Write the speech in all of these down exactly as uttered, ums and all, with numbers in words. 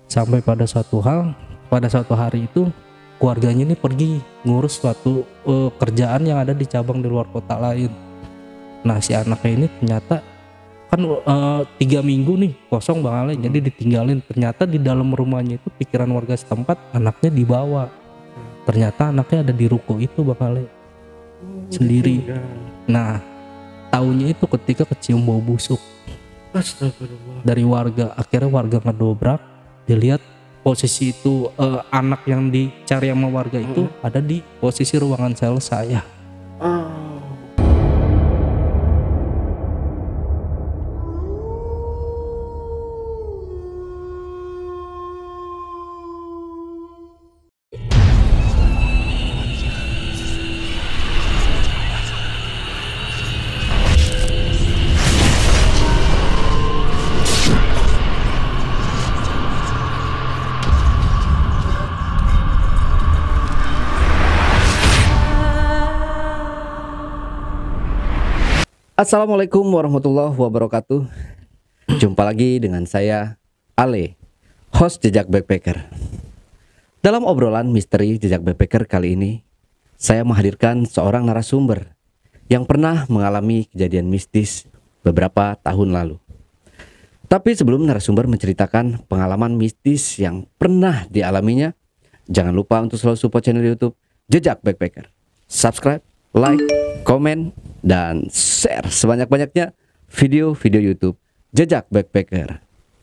Sampai pada suatu hal, pada suatu hari itu keluarganya ini pergi ngurus suatu uh, kerjaan yang ada di cabang di luar kota lain. Nah si anaknya ini ternyata kan uh, tiga minggu nih kosong Bang Ale, hmm. jadi ditinggalin. Ternyata di dalam rumahnya itu pikiran warga setempat anaknya dibawa. Ternyata anaknya ada di ruko itu Bang Ale, oh, sendiri. Nah taunya itu ketika kecium bau busuk dari warga. Akhirnya warga ngedobrak, dilihat posisi itu uh, anak yang dicari sama warga itu hmm. ada di posisi ruangan sel saya. Oh. Assalamualaikum warahmatullahi wabarakatuh. Jumpa lagi dengan saya Ale, host Jejak Backpacker. Dalam obrolan misteri Jejak Backpacker kali ini, saya menghadirkan seorang narasumber yang pernah mengalami kejadian mistis beberapa tahun lalu. Tapi sebelum narasumber menceritakan pengalaman mistis yang pernah dialaminya, jangan lupa untuk selalu support channel YouTube Jejak Backpacker. Subscribe, like, komen, dan share sebanyak-banyaknya video-video YouTube Jejak Backpacker.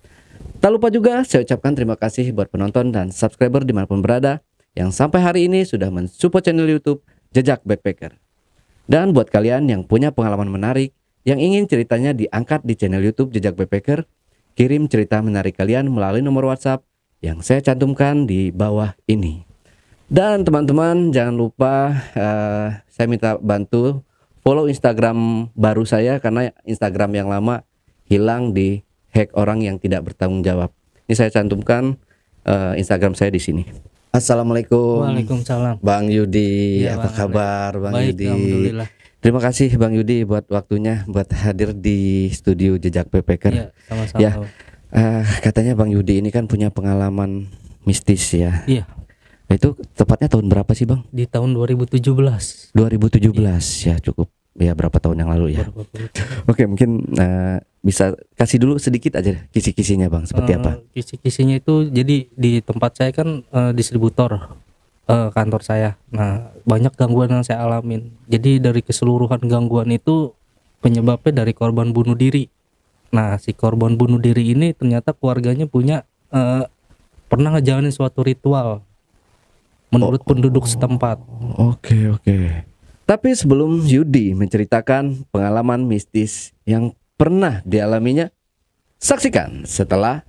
Tak lupa juga saya ucapkan terima kasih buat penonton dan subscriber dimanapun berada yang sampai hari ini sudah mensupport channel YouTube Jejak Backpacker. Dan buat kalian yang punya pengalaman menarik yang ingin ceritanya diangkat di channel YouTube Jejak Backpacker, kirim cerita menarik kalian melalui nomor WhatsApp yang saya cantumkan di bawah ini. Dan teman-teman jangan lupa uh, saya minta bantu follow Instagram baru saya karena Instagram yang lama hilang di hack orang yang tidak bertanggung jawab. Ini saya cantumkan uh, Instagram saya di sini. Assalamualaikum. Waalaikumsalam. Bang Yudi, ya, apa Bang kabar Ale. Bang Baik, Yudi? Alhamdulillah. Terima kasih Bang Yudi buat waktunya buat hadir di studio Jejak Backpacker. Ya, sama-sama. Ya, uh, katanya Bang Yudi ini kan punya pengalaman mistis ya. Iya. Itu tepatnya tahun berapa sih Bang? Di tahun dua ribu tujuh belas. dua ribu tujuh belas ya, cukup ya berapa tahun yang lalu ya. Oke, mungkin uh, bisa kasih dulu sedikit aja kisi-kisinya Bang, seperti uh, apa? Kisi-kisinya itu jadi di tempat saya kan uh, distributor uh, kantor saya. Nah banyak gangguan yang saya alamin. Jadi dari keseluruhan gangguan itu penyebabnya dari korban bunuh diri. Nah si korban bunuh diri ini ternyata keluarganya punya uh, pernah ngejalanin suatu ritual menurut oh, penduduk setempat. Oke oke. Tapi sebelum Yudi menceritakan pengalaman mistis yang pernah dialaminya, saksikan setelah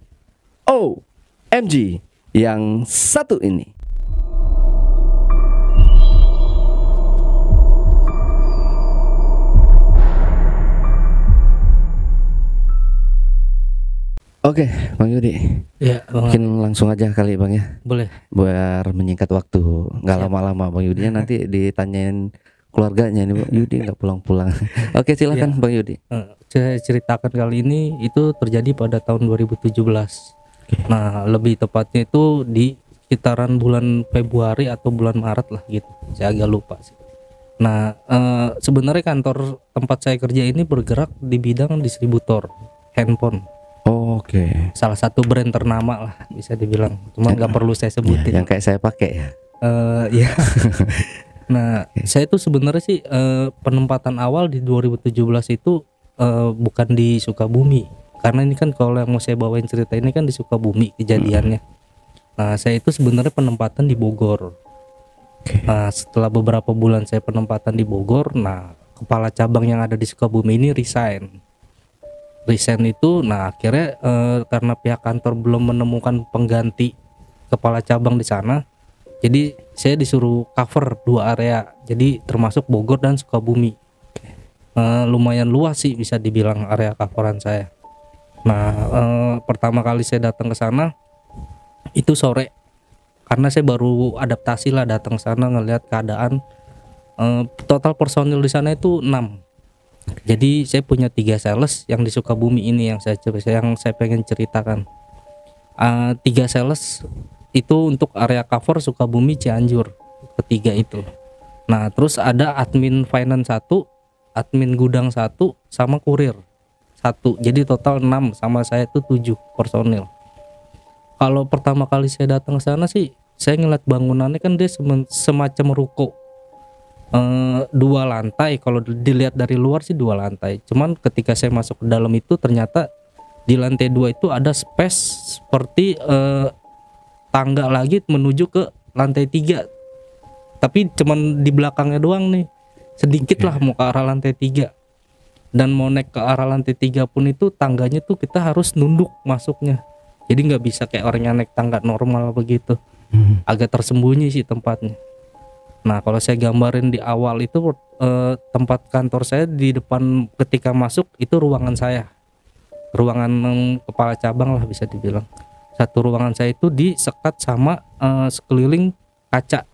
O M G yang satu ini. Oke, Bang Yudi. Ya, Bang. Mungkin langsung aja kali Bang ya. Boleh. Biar menyingkat waktu, nggak lama-lama Bang Yudi nanti ditanyain keluarganya nih Bang Yudi nggak pulang-pulang. Oke, silakan ya. Bang Yudi. Saya ceritakan kali ini itu terjadi pada tahun dua ribu tujuh belas. Okay. Nah, lebih tepatnya itu di sekitaran bulan Februari atau bulan Maret lah gitu. Saya agak lupa sih. Nah, eh, sebenarnya kantor tempat saya kerja ini bergerak di bidang distributor handphone. Oh, oke. Okay. Salah satu brand ternama lah bisa dibilang. Cuma nggak perlu saya sebutin. Ya, yang kayak saya pakai ya. Uh, ya. Nah, okay. Saya itu sebenarnya sih uh, penempatan awal di dua ribu tujuh belas itu uh, bukan di Sukabumi. Karena ini kan kalau yang mau saya bawain cerita ini kan di Sukabumi kejadiannya. Hmm. Nah, saya itu sebenarnya penempatan di Bogor. Okay. Nah, setelah beberapa bulan saya penempatan di Bogor, nah kepala cabang yang ada di Sukabumi ini resign. Resign itu, nah akhirnya eh, karena pihak kantor belum menemukan pengganti kepala cabang di sana, jadi saya disuruh cover dua area, jadi termasuk Bogor dan Sukabumi. Eh, lumayan luas sih bisa dibilang area coveran saya. Nah eh, pertama kali saya datang ke sana itu sore, karena saya baru adaptasi lah datang ke sana ngelihat keadaan. Eh, total personil di sana itu enam. Jadi saya punya tiga sales yang di Sukabumi ini yang saya yang saya pengen ceritakan. uh, tiga sales itu untuk area cover Sukabumi Cianjur, ketiga itu. Nah terus ada admin finance satu, admin gudang satu, sama kurir satu, jadi total enam, sama saya itu tujuh personil. Kalau pertama kali saya datang ke sana sih, saya ngeliat bangunannya kan dia sem- semacam ruko, uh, dua lantai. Kalau dilihat dari luar sih dua lantai, cuman ketika saya masuk ke dalam itu ternyata di lantai dua itu ada space seperti uh, tangga lagi menuju ke lantai tiga, tapi cuman di belakangnya doang nih, sedikit lah mau ke arah lantai tiga. Dan mau naik ke arah lantai tiga pun itu tangganya tuh kita harus nunduk masuknya, jadi nggak bisa kayak orang yang naik tangga normal begitu. hmm. Agak tersembunyi sih tempatnya. Nah kalau saya gambarin di awal itu eh, tempat kantor saya di depan, ketika masuk itu ruangan saya, ruangan kepala cabang lah bisa dibilang. Satu ruangan saya itu disekat sama uh, sekeliling kaca.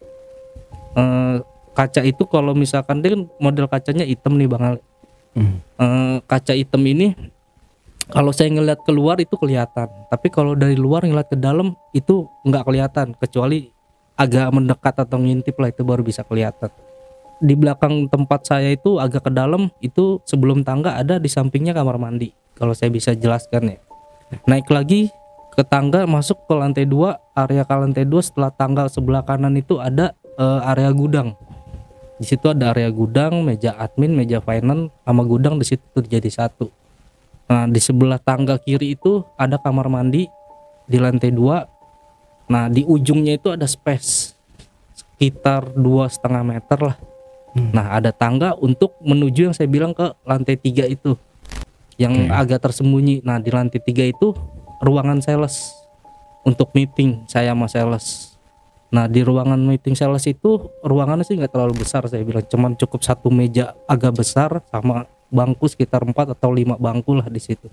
Uh, kaca itu kalau misalkan dia kan model kacanya hitam nih Bang Ali. Hmm. Uh, kaca hitam ini kalau saya ngeliat keluar itu kelihatan, tapi kalau dari luar ngeliat ke dalam itu nggak kelihatan, kecuali agak mendekat atau ngintip lah, itu baru bisa kelihatan. Di belakang tempat saya itu agak ke dalam itu sebelum tangga ada di sampingnya kamar mandi. Kalau saya bisa jelaskan ya. Naik lagi ke tangga masuk ke lantai dua, area ke lantai dua setelah tangga sebelah kanan itu ada uh, area gudang. Di situ ada area gudang, meja admin, meja finance sama gudang di situ jadi satu. Nah, di sebelah tangga kiri itu ada kamar mandi di lantai dua. Nah, di ujungnya itu ada space sekitar dua setengah meter lah. Hmm. Nah, ada tangga untuk menuju yang saya bilang ke lantai tiga itu, yang okay. agak tersembunyi. Nah, di lantai tiga itu ruangan sales untuk meeting saya sama sales. Nah di ruangan meeting sales itu ruangannya sih nggak terlalu besar, saya bilang cuman cukup satu meja agak besar sama bangku sekitar empat atau lima bangku lah di situ.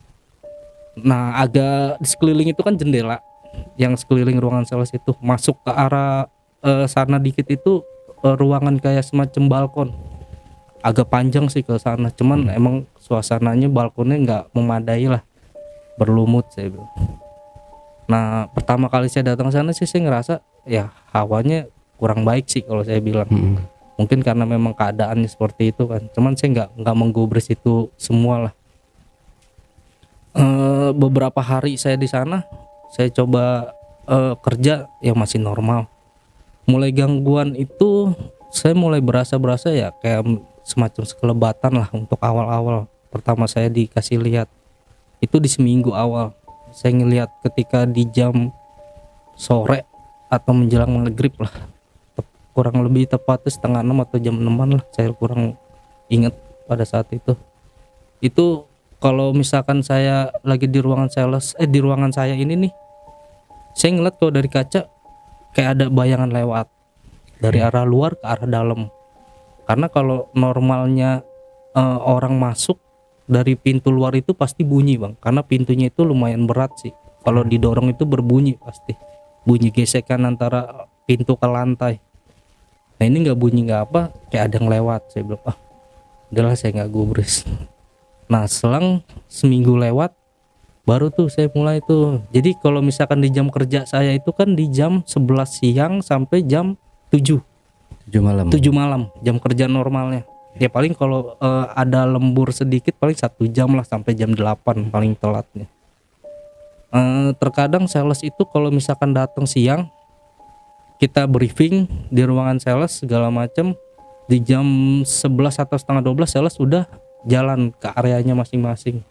Nah agak di sekeliling itu kan jendela, yang sekeliling ruangan sales itu masuk ke arah uh, sana dikit itu uh, ruangan kayak semacam balkon, agak panjang sih ke sana, cuman hmm. emang suasananya balkonnya nggak memadai lah, berlumut saya bilang. Nah pertama kali saya datang ke sana sih saya ngerasa ya hawanya kurang baik sih kalau saya bilang. Hmm. Mungkin karena memang keadaannya seperti itu kan. Cuman saya nggak nggak menggubris itu semua lah. E, beberapa hari saya di sana, saya coba e, kerja yang masih normal. Mulai gangguan itu saya mulai berasa-berasa ya kayak semacam sekelebatan lah untuk awal-awal. Pertama saya dikasih lihat itu di seminggu awal, saya ngelihat ketika di jam sore atau menjelang maghrib lah, kurang lebih tepatnya setengah enam atau jam enaman lah, saya kurang ingat pada saat itu. Itu kalau misalkan saya lagi di ruangan sales, eh di ruangan saya ini nih, saya ngeliat kalau dari kaca kayak ada bayangan lewat dari arah luar ke arah dalam. Karena kalau normalnya eh, orang masuk dari pintu luar itu pasti bunyi Bang, karena pintunya itu lumayan berat sih. Kalau didorong itu berbunyi pasti, bunyi gesekan antara pintu ke lantai. Nah ini nggak bunyi nggak apa, kayak ada yang lewat. Saya bilang ah, udahlah saya nggak gubris. Nah selang seminggu lewat, baru tuh saya mulai tuh. Jadi kalau misalkan di jam kerja saya itu kan di jam sebelas siang sampai jam tujuh malam. tujuh malam jam kerja normalnya. Ya paling kalau uh, ada lembur sedikit paling satu jam lah sampai jam delapan paling telatnya. Uh, terkadang sales itu kalau misalkan datang siang, kita briefing di ruangan sales segala macam, di jam sebelas atau setengah dua belas sales sudah jalan ke areanya masing-masing.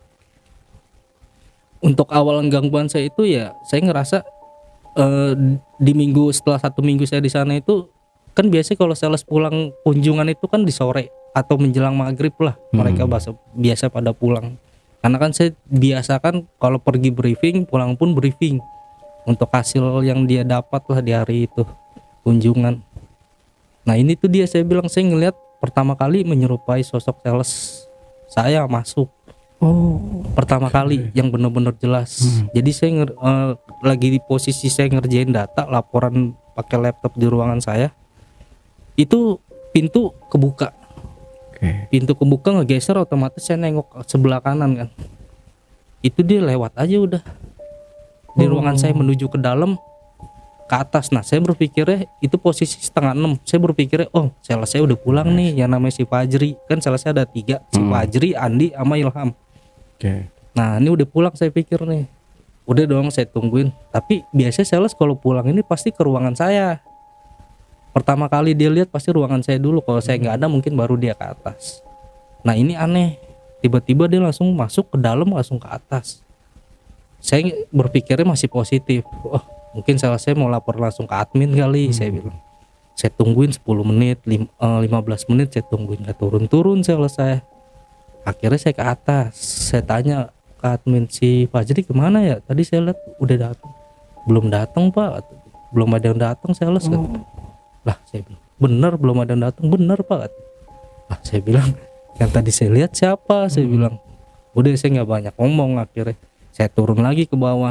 Untuk awal gangguan saya itu ya saya ngerasa uh, di minggu setelah satu minggu saya di sana itu kan biasanya kalau sales pulang kunjungan itu kan di sore atau menjelang maghrib lah, hmm. mereka biasa, biasa pada pulang. Karena kan saya biasakan kalau pergi briefing pulang pun briefing untuk hasil yang dia dapat lah di hari itu kunjungan. Nah ini tuh dia saya bilang saya ngelihat pertama kali menyerupai sosok sales saya masuk. Oh, pertama okay. kali yang benar-benar jelas. Hmm. Jadi saya nger, uh, lagi di posisi saya ngerjain data laporan pakai laptop di ruangan saya. Itu pintu kebuka. Okay. Pintu kebuka ngegeser, otomatis saya nengok sebelah kanan kan. Itu dia lewat aja udah. di ruangan saya menuju ke dalam ke atas. Nah saya berpikirnya itu posisi setengah enam. Saya berpikirnya oh sales saya udah pulang nih, yang namanya si Fajri. Kan sales saya ada tiga, si Hmm. Fajri, Andi, sama Ilham. Oke. Nah ini udah pulang saya pikir nih. Udah dong saya tungguin. Tapi biasanya sales kalau pulang ini pasti ke ruangan saya. Pertama kali dia lihat pasti ruangan saya dulu. Kalau saya nggak ada mungkin baru dia ke atas. Nah ini aneh. Tiba-tiba dia langsung masuk ke dalam, langsung ke atas. Saya berpikirnya masih positif. Oh mungkin salah saya mau lapor langsung ke admin kali. hmm. Saya bilang saya tungguin sepuluh menit, lima belas menit saya tungguin, gak turun-turun selesai. Akhirnya saya ke atas, saya tanya ke admin, si Fajri kemana ya, tadi saya lihat udah datang. Belum datang pak, belum ada yang datang sales. oh. Lah saya bilang bener belum ada yang datang, bener pak. Lah saya bilang yang tadi saya lihat siapa. Saya hmm. bilang udah saya nggak banyak ngomong. Akhirnya saya turun lagi ke bawah.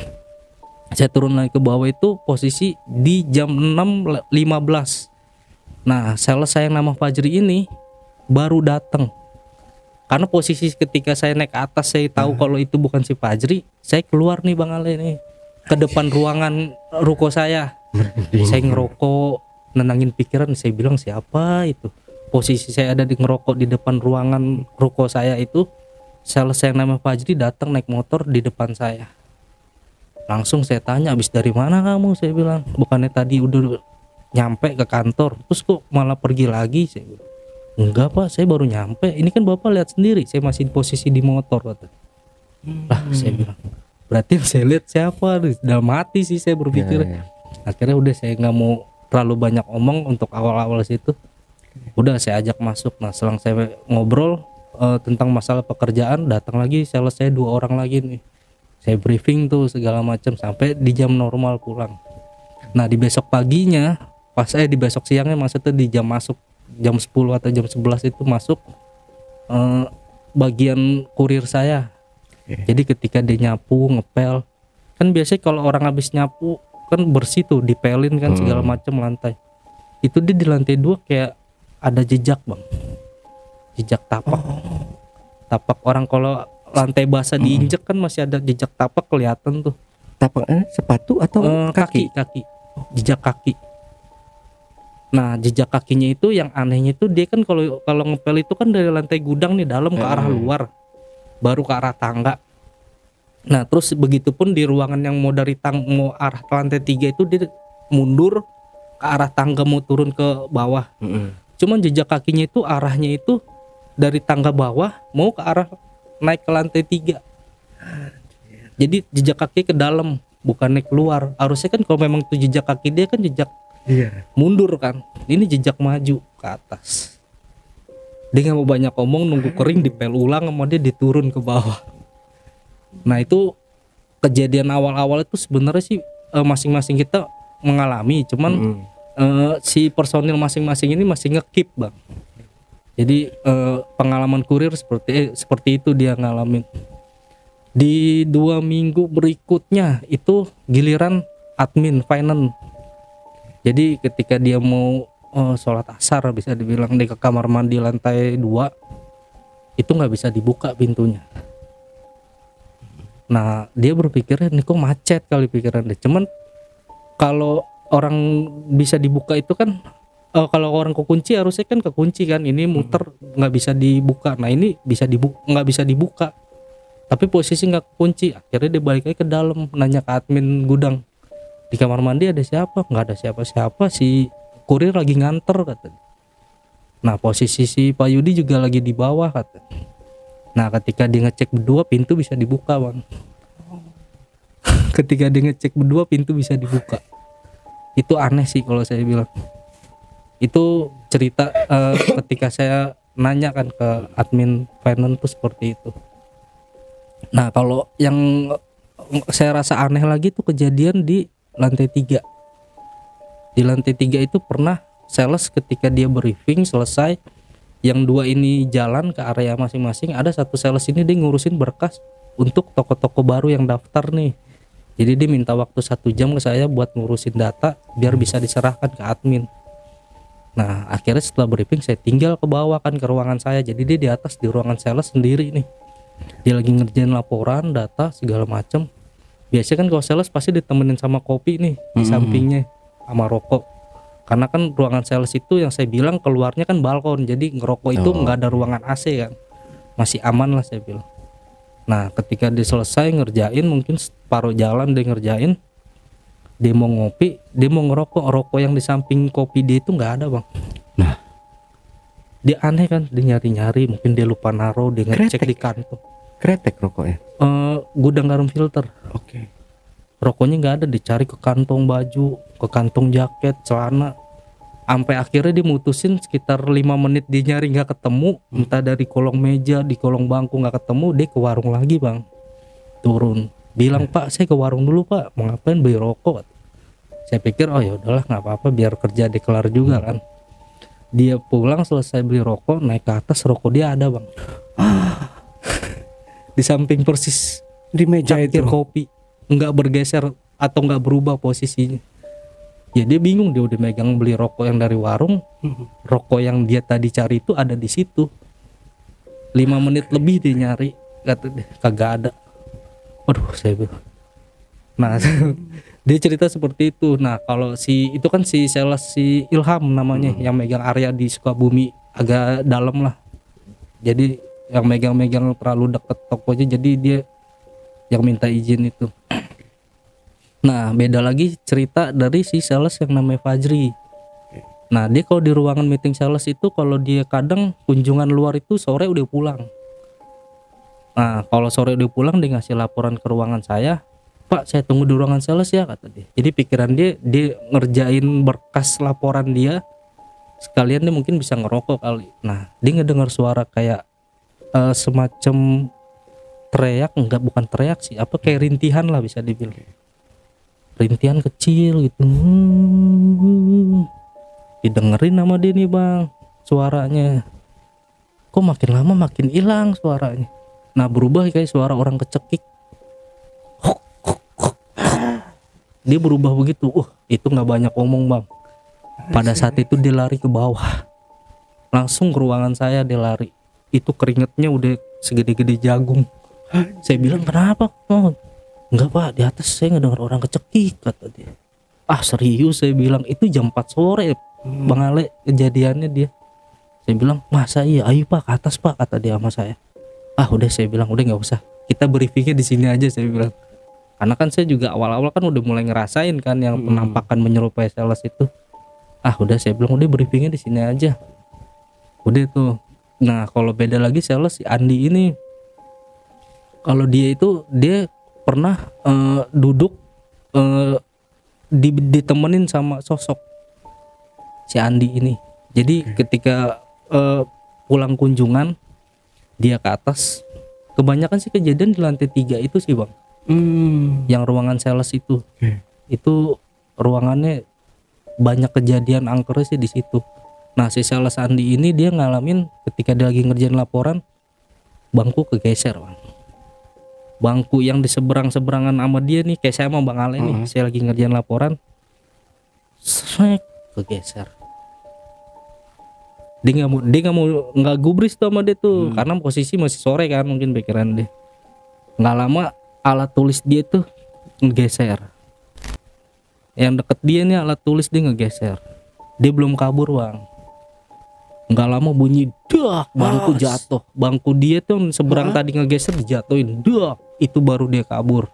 Saya turun lagi ke bawah itu posisi di jam enam lima belas. Nah sales saya yang nama Fajri ini baru datang. Karena posisi ketika saya naik ke atas saya tahu hmm. kalau itu bukan si Fajri. Saya keluar nih Bang Ale nih ke depan ruangan ruko saya. Saya ngerokok, nenangin pikiran. Saya bilang siapa itu. Posisi saya ada di ngerokok di depan ruangan ruko saya itu. Sales saya yang nama Fajri datang naik motor di depan saya. Langsung saya tanya, abis dari mana kamu? Saya bilang, bukannya tadi udah nyampe ke kantor, terus kok malah pergi lagi? Saya bilang, enggak pak, saya baru nyampe. Ini kan bapak lihat sendiri, saya masih di posisi di motor. Kata. Hmm. Lah saya bilang, berarti saya lihat siapa? Dalam hati sih saya berpikir. Ya, ya. Akhirnya udah saya nggak mau terlalu banyak omong untuk awal-awal situ. Udah saya ajak masuk. Nah selang saya ngobrol uh, tentang masalah pekerjaan, datang lagi sales saya dua orang lagi nih. Saya briefing tuh segala macam sampai di jam normal pulang. Nah di besok paginya, pas saya di besok siangnya maksudnya di jam masuk jam sepuluh atau jam sebelas itu masuk eh, bagian kurir saya. Okay. Jadi ketika dia nyapu, ngepel, kan biasanya kalau orang habis nyapu kan bersih tuh, dipelin kan hmm. segala macam lantai. Itu dia di lantai dua kayak ada jejak bang, jejak tapak, oh. tapak orang kalau lantai basah diinjek kan masih ada jejak tapak kelihatan tuh. Tapaknya sepatu atau uh, kaki? Kaki, kaki, jejak kaki. Nah jejak kakinya itu yang anehnya itu dia kan kalau kalau ngepel itu kan dari lantai gudang nih dalam ke arah luar, baru ke arah tangga. Nah terus begitupun di ruangan yang mau dari tang mau arah ke lantai tiga itu dia mundur ke arah tangga mau turun ke bawah. Mm-hmm. Cuman jejak kakinya itu arahnya itu dari tangga bawah mau ke arah naik ke lantai tiga. Jadi jejak kaki ke dalam, bukan naik keluar. Harusnya kan kalau memang itu jejak kaki dia kan jejak yeah. mundur kan. Ini jejak maju ke atas. Dia nggak mau banyak ngomong, nunggu kering dipel ulang sama dia diturun ke bawah. Nah itu kejadian awal-awal itu sebenarnya sih eh, masing-masing kita mengalami, cuman mm. eh, si personil masing-masing ini masih nge-keep bang. Jadi eh, pengalaman kurir seperti eh, seperti itu dia ngalamin. Di dua minggu berikutnya itu giliran admin finance. Jadi ketika dia mau eh, sholat asar bisa dibilang di ke kamar mandi lantai dua itu nggak bisa dibuka pintunya. Nah dia berpikirnya ini kok macet kali pikiran dia. Cuman kalau orang bisa dibuka itu kan Uh, kalau orang kekunci harusnya kan kekunci kan, ini muter nggak bisa dibuka. Nah ini bisa dibuka, nggak bisa dibuka. Tapi posisi nggak kekunci. Akhirnya dia balik lagi ke dalam, nanya ke admin gudang, di kamar mandi ada siapa? Nggak ada siapa-siapa. Si kurir lagi nganter katanya. Nah posisi si Pak Yudi juga lagi di bawah katanya. Nah ketika dia ngecek berdua pintu bisa dibuka bang. Ketika dia ngecek berdua pintu bisa dibuka. Itu aneh sih kalau saya bilang. Itu cerita uh, ketika saya nanya kan ke admin finance tuh seperti itu. Nah kalau yang saya rasa aneh lagi tuh kejadian di lantai tiga. Di lantai tiga itu pernah sales ketika dia briefing selesai, yang dua ini jalan ke area masing-masing, ada satu sales ini dia ngurusin berkas untuk toko-toko baru yang daftar nih. Jadi dia minta waktu satu jam ke saya buat ngurusin data biar bisa diserahkan ke admin. Nah akhirnya setelah briefing saya tinggal ke bawah kan ke ruangan saya. Jadi dia di atas di ruangan sales sendiri nih. Dia lagi ngerjain laporan, data segala macem. Biasanya kan kalau sales pasti ditemenin sama kopi nih di Hmm. sampingnya sama rokok. Karena kan ruangan sales itu yang saya bilang keluarnya kan balkon, jadi ngerokok itu Oh. nggak ada ruangan A C kan, masih aman lah saya bilang. Nah ketika dia selesai ngerjain, mungkin separuh jalan dia ngerjain, dia mau ngopi, dia mau ngerokok, rokok yang di samping kopi dia itu nggak ada bang. Nah. Dia aneh kan, dia nyari-nyari, mungkin dia lupa naruh, dia ngecek Kretek. di kantong. Kretek rokoknya. Eh, gudang garam filter. Oke. Rokoknya nggak ada, dicari ke kantong baju, ke kantong jaket, celana. Sampai akhirnya dia mutusin sekitar lima menit dia nyari nggak ketemu, entah dari kolong meja, di kolong bangku nggak ketemu, dia ke warung lagi bang. Turun, bilang Pak saya ke warung dulu Pak, mau ngapain, beli rokok. Saya pikir oh ya udahlah nggak apa-apa, biar kerja dikelar juga kan. Dia pulang selesai beli rokok, naik ke atas, rokok dia ada bang. Di samping persis Di meja itu. cangkir kopi, nggak bergeser atau nggak berubah posisinya. Ya dia bingung, dia udah megang beli rokok yang dari warung, rokok yang dia tadi cari itu ada di situ. Lima menit lebih dia nyari, kata dia kagak ada. Waduh saya bilang. Nah dia cerita seperti itu. Nah kalau si itu kan si sales si Ilham namanya, yang megang area di Sukabumi agak dalam lah. Jadi yang megang-megang terlalu deket tokonya, jadi dia yang minta izin itu. Nah beda lagi cerita dari si sales yang namanya Fajri. Nah dia kalau di ruangan meeting sales itu, kalau dia kadang kunjungan luar itu sore udah pulang. Nah kalau sore udah pulang dia ngasih laporan ke ruangan saya, Pak saya tunggu di ruangan sales ya, kata dia. Jadi pikiran dia, dia ngerjain berkas laporan dia, sekalian dia mungkin bisa ngerokok kali. Nah dia ngedengar suara kayak uh, semacam teriak, enggak bukan teriak sih, apa kayak rintihan lah bisa dibilang. Rintihan kecil gitu. Hmm. Didengerin sama dia nih bang suaranya. Kok makin lama makin hilang suaranya. Nah berubah kayak suara orang kecekik. Dia berubah begitu. Uh itu nggak banyak omong bang. Pada saat itu dia lari ke bawah, langsung ke ruangan saya dia lari. Itu keringetnya udah segede-gede jagung. Saya bilang kenapa? Oh, enggak pak, di atas saya ngedengar orang kecekik, kata dia. Ah serius, saya bilang itu jam empat sore Bang Ale kejadiannya dia. Saya bilang masa iya, ayo pak ke atas pak, kata dia sama saya. Ah udah, saya bilang udah nggak usah, kita briefingnya di sini aja, saya bilang. Karena kan saya juga awal-awal kan udah mulai ngerasain kan yang penampakan menyerupai sales itu. Ah udah, saya bilang udah briefingnya di sini aja. Udah tuh. Nah kalau beda lagi sales si Andi ini, kalau dia itu dia pernah uh, duduk uh, di, ditemenin sama sosok si Andi ini. Jadi ketika uh, pulang kunjungan dia ke atas, kebanyakan sih kejadian di lantai tiga itu sih bang. Hmm. Yang ruangan sales itu, Okay. itu ruangannya banyak kejadian angkernya sih di situ. Nah si sales Andi ini dia ngalamin ketika dia lagi ngerjain laporan, bangku kegeser bang. Bangku yang di seberang-seberangan sama dia nih, kayak saya sama Bang Ale nih, Uh-huh. saya lagi ngerjain laporan, srek, kegeser. Dia nggak mau, dia nggak mau, nggak gubris tuh sama dia tuh, Hmm. karena posisi masih sore kan, mungkin pikiran dia. Nggak lama alat tulis dia tuh ngegeser. Yang deket dia nih alat tulis dia ngegeser. Dia belum kabur bang. Nggak lama bunyi dak, bangku Ah, jatuh. Bangku dia tuh yang seberang Hah? tadi ngegeser dijatuhin, dak. Itu baru dia kabur.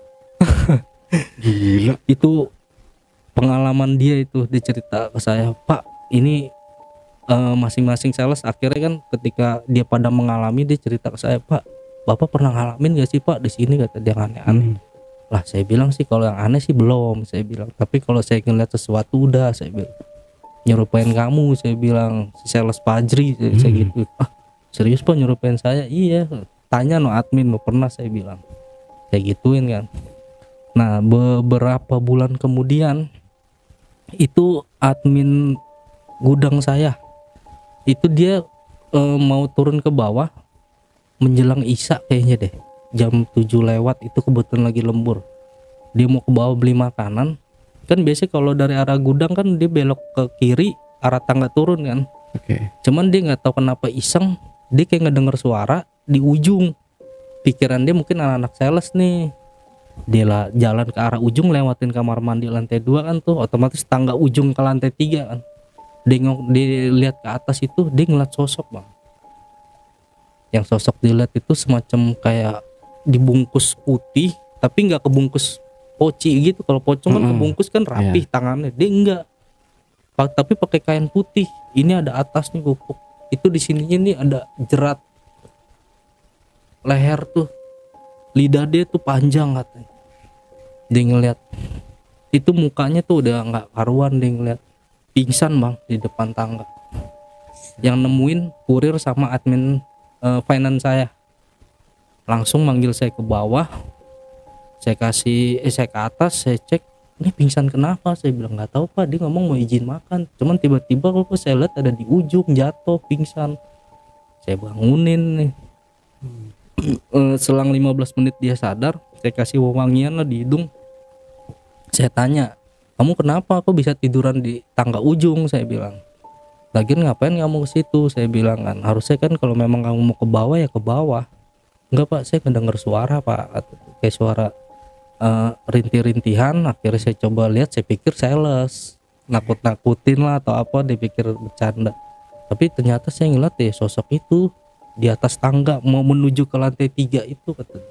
Gila. Itu pengalaman dia itu, dia cerita ke saya, Pak ini eh, masing-masing sales akhirnya kan ketika dia pada mengalami, dia cerita ke saya, Pak Bapak pernah ngalamin gak sih Pak di sini, kata dia aneh-aneh. Hmm. Lah saya bilang sih kalau yang aneh sih belum, saya bilang, tapi kalau saya ngeliat sesuatu udah, saya bilang nyerupain kamu, saya bilang si sales Fajri, saya, saya Hmm. gitu. Ah serius Pak nyerupain saya? Iya, tanya no admin lo pernah, saya bilang kayak gituin kan. Nah beberapa bulan kemudian itu admin gudang saya itu dia e, mau turun ke bawah menjelang isya kayaknya deh, jam tujuh lewat itu kebetulan lagi lembur. Dia mau ke bawah beli makanan, kan biasanya kalau dari arah gudang kan dia belok ke kiri arah tangga turun kan. Oke. Cuman dia nggak tahu kenapa iseng, dia kayak ngedenger suara di ujung. Pikiran dia mungkin anak-anak sales nih. Dia lah jalan ke arah ujung lewatin kamar mandi lantai dua kan tuh otomatis tangga ujung ke lantai tiga kan. Dia ngok, dia lihat ke atas itu dia ngeliat sosok bang. Yang sosok dilihat itu semacam kayak dibungkus putih tapi nggak kebungkus poci gitu. Kalau pocong kan Mm-mm. kebungkus kan rapih Iya. tangannya, dia enggak. Pa- tapi pakai kain putih. Ini ada atasnya gupuk. Itu di sininya nih ada jerat leher tuh. Lidah dia tuh panjang katanya. Dia ngeliat itu mukanya tuh udah nggak karuan, dia ngeliat pingsan bang di depan tangga. Yang nemuin kurir sama admin eh, finance saya. Langsung manggil saya ke bawah. Saya kasih eh, saya ke atas, saya cek ini pingsan kenapa. Saya bilang nggak tahu pak, dia ngomong mau izin makan, cuman tiba-tiba kok saya lihat ada di ujung jatuh pingsan. Saya bangunin nih. Eh, selang lima belas menit dia sadar. Saya kasih wewangian lah di hidung. Saya tanya, kamu kenapa kok bisa tiduran di tangga ujung? Saya bilang, lagian ngapain kamu ke situ? Saya bilang kan harusnya kan kalau memang kamu mau ke bawah ya ke bawah. Enggak pak, saya kedenger suara pak, kayak suara uh, rintih-rintihan. Akhirnya saya coba lihat, saya pikir sales nakut-nakutin lah atau apa, dia pikir bercanda. Tapi ternyata saya ngeliat ya sosok itu di atas tangga mau menuju ke lantai tiga itu katanya.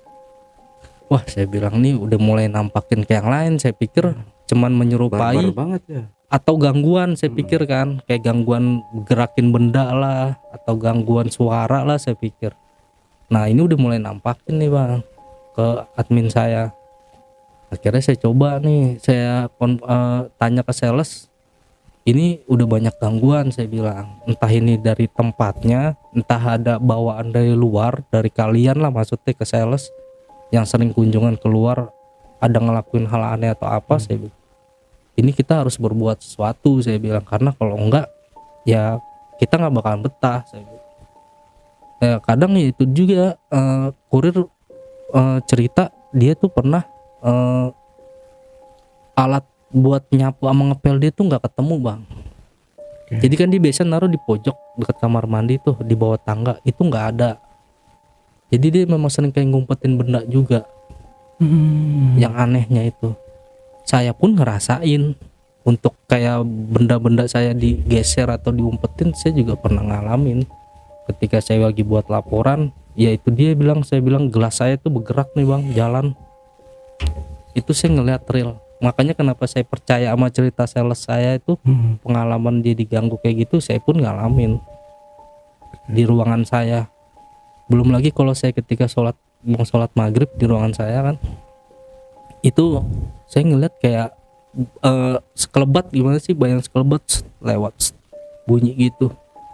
Wah saya bilang nih udah mulai nampakin ke yang lain. Saya pikir cuman menyerupai Barbar banget ya. atau gangguan, saya pikir kan kayak gangguan gerakin benda lah atau gangguan suara lah saya pikir. Nah ini udah mulai nampakin nih bang ke admin saya. Akhirnya saya coba nih, saya kon, uh, tanya ke sales, ini udah banyak gangguan saya bilang. Entah ini dari tempatnya, entah ada bawaan dari luar, dari kalian lah maksudnya ke sales yang sering kunjungan keluar ada ngelakuin hal aneh atau apa. hmm. Saya bilang ini kita harus berbuat sesuatu saya bilang, karena kalau enggak ya kita nggak bakalan betah saya bilang. Ya, kadang ya itu juga uh, kurir uh, cerita dia tuh pernah uh, alat buat nyapu sama ngepel dia tuh nggak ketemu bang. Okay. Jadi kan dia biasa naruh di pojok dekat kamar mandi tuh di bawah tangga, itu nggak ada. Jadi dia memang sering kayak ngumpetin benda juga. hmm. Yang anehnya itu saya pun ngerasain untuk kayak benda-benda saya digeser atau diumpetin, saya juga pernah ngalamin. Ketika saya lagi buat laporan, ya itu dia bilang, saya bilang gelas saya tuh bergerak nih bang, jalan. Itu saya ngeliat real. Makanya kenapa saya percaya sama cerita sales saya itu, hmm. pengalaman dia diganggu kayak gitu, saya pun ngalamin di ruangan saya. Belum lagi kalau saya ketika sholat, mau sholat maghrib di ruangan saya kan, itu saya ngeliat kayak uh, sekelebat, gimana sih bayang sekelebat lewat bunyi gitu.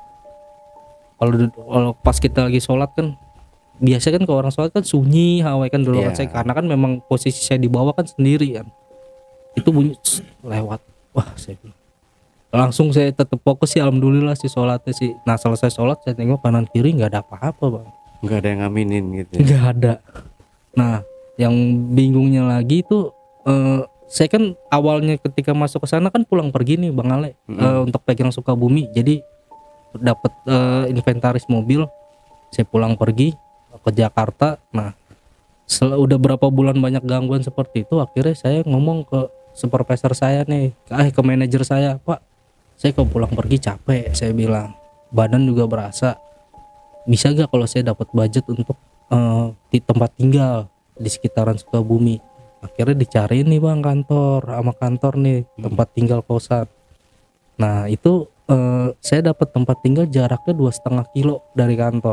Kalau kalau pas kita lagi sholat kan biasa kan kalau orang sholat kan sunyi hawa kan dulu kan Yeah. saya, karena kan memang posisi saya di bawah kan sendiri kan, itu bunyi tss, lewat. Wah saya bilang, langsung saya tetap fokus sih, alhamdulillah sih sholatnya sih. Nah selesai sholat saya tengok kanan kiri nggak ada apa-apa bang, Nggak ada yang ngaminin gitu ya? nggak ada. Nah yang bingungnya lagi itu eh, saya kan awalnya ketika masuk ke sana kan pulang pergi nih bang Ale, mm-hmm. eh, untuk pegang Sukabumi, jadi dapat uh, inventaris mobil, saya pulang pergi ke Jakarta. Nah setelah udah berapa bulan banyak gangguan seperti itu, akhirnya saya ngomong ke supervisor saya nih, eh ke manajer saya, Pak saya kalau pulang pergi capek, saya bilang badan juga berasa, bisa gak kalau saya dapat budget untuk uh, di tempat tinggal di sekitaran Sukabumi. Akhirnya dicariin nih bang kantor, sama kantor nih tempat tinggal kosan. Nah itu Uh, saya dapat tempat tinggal jaraknya dua setengah kilo dari kantor.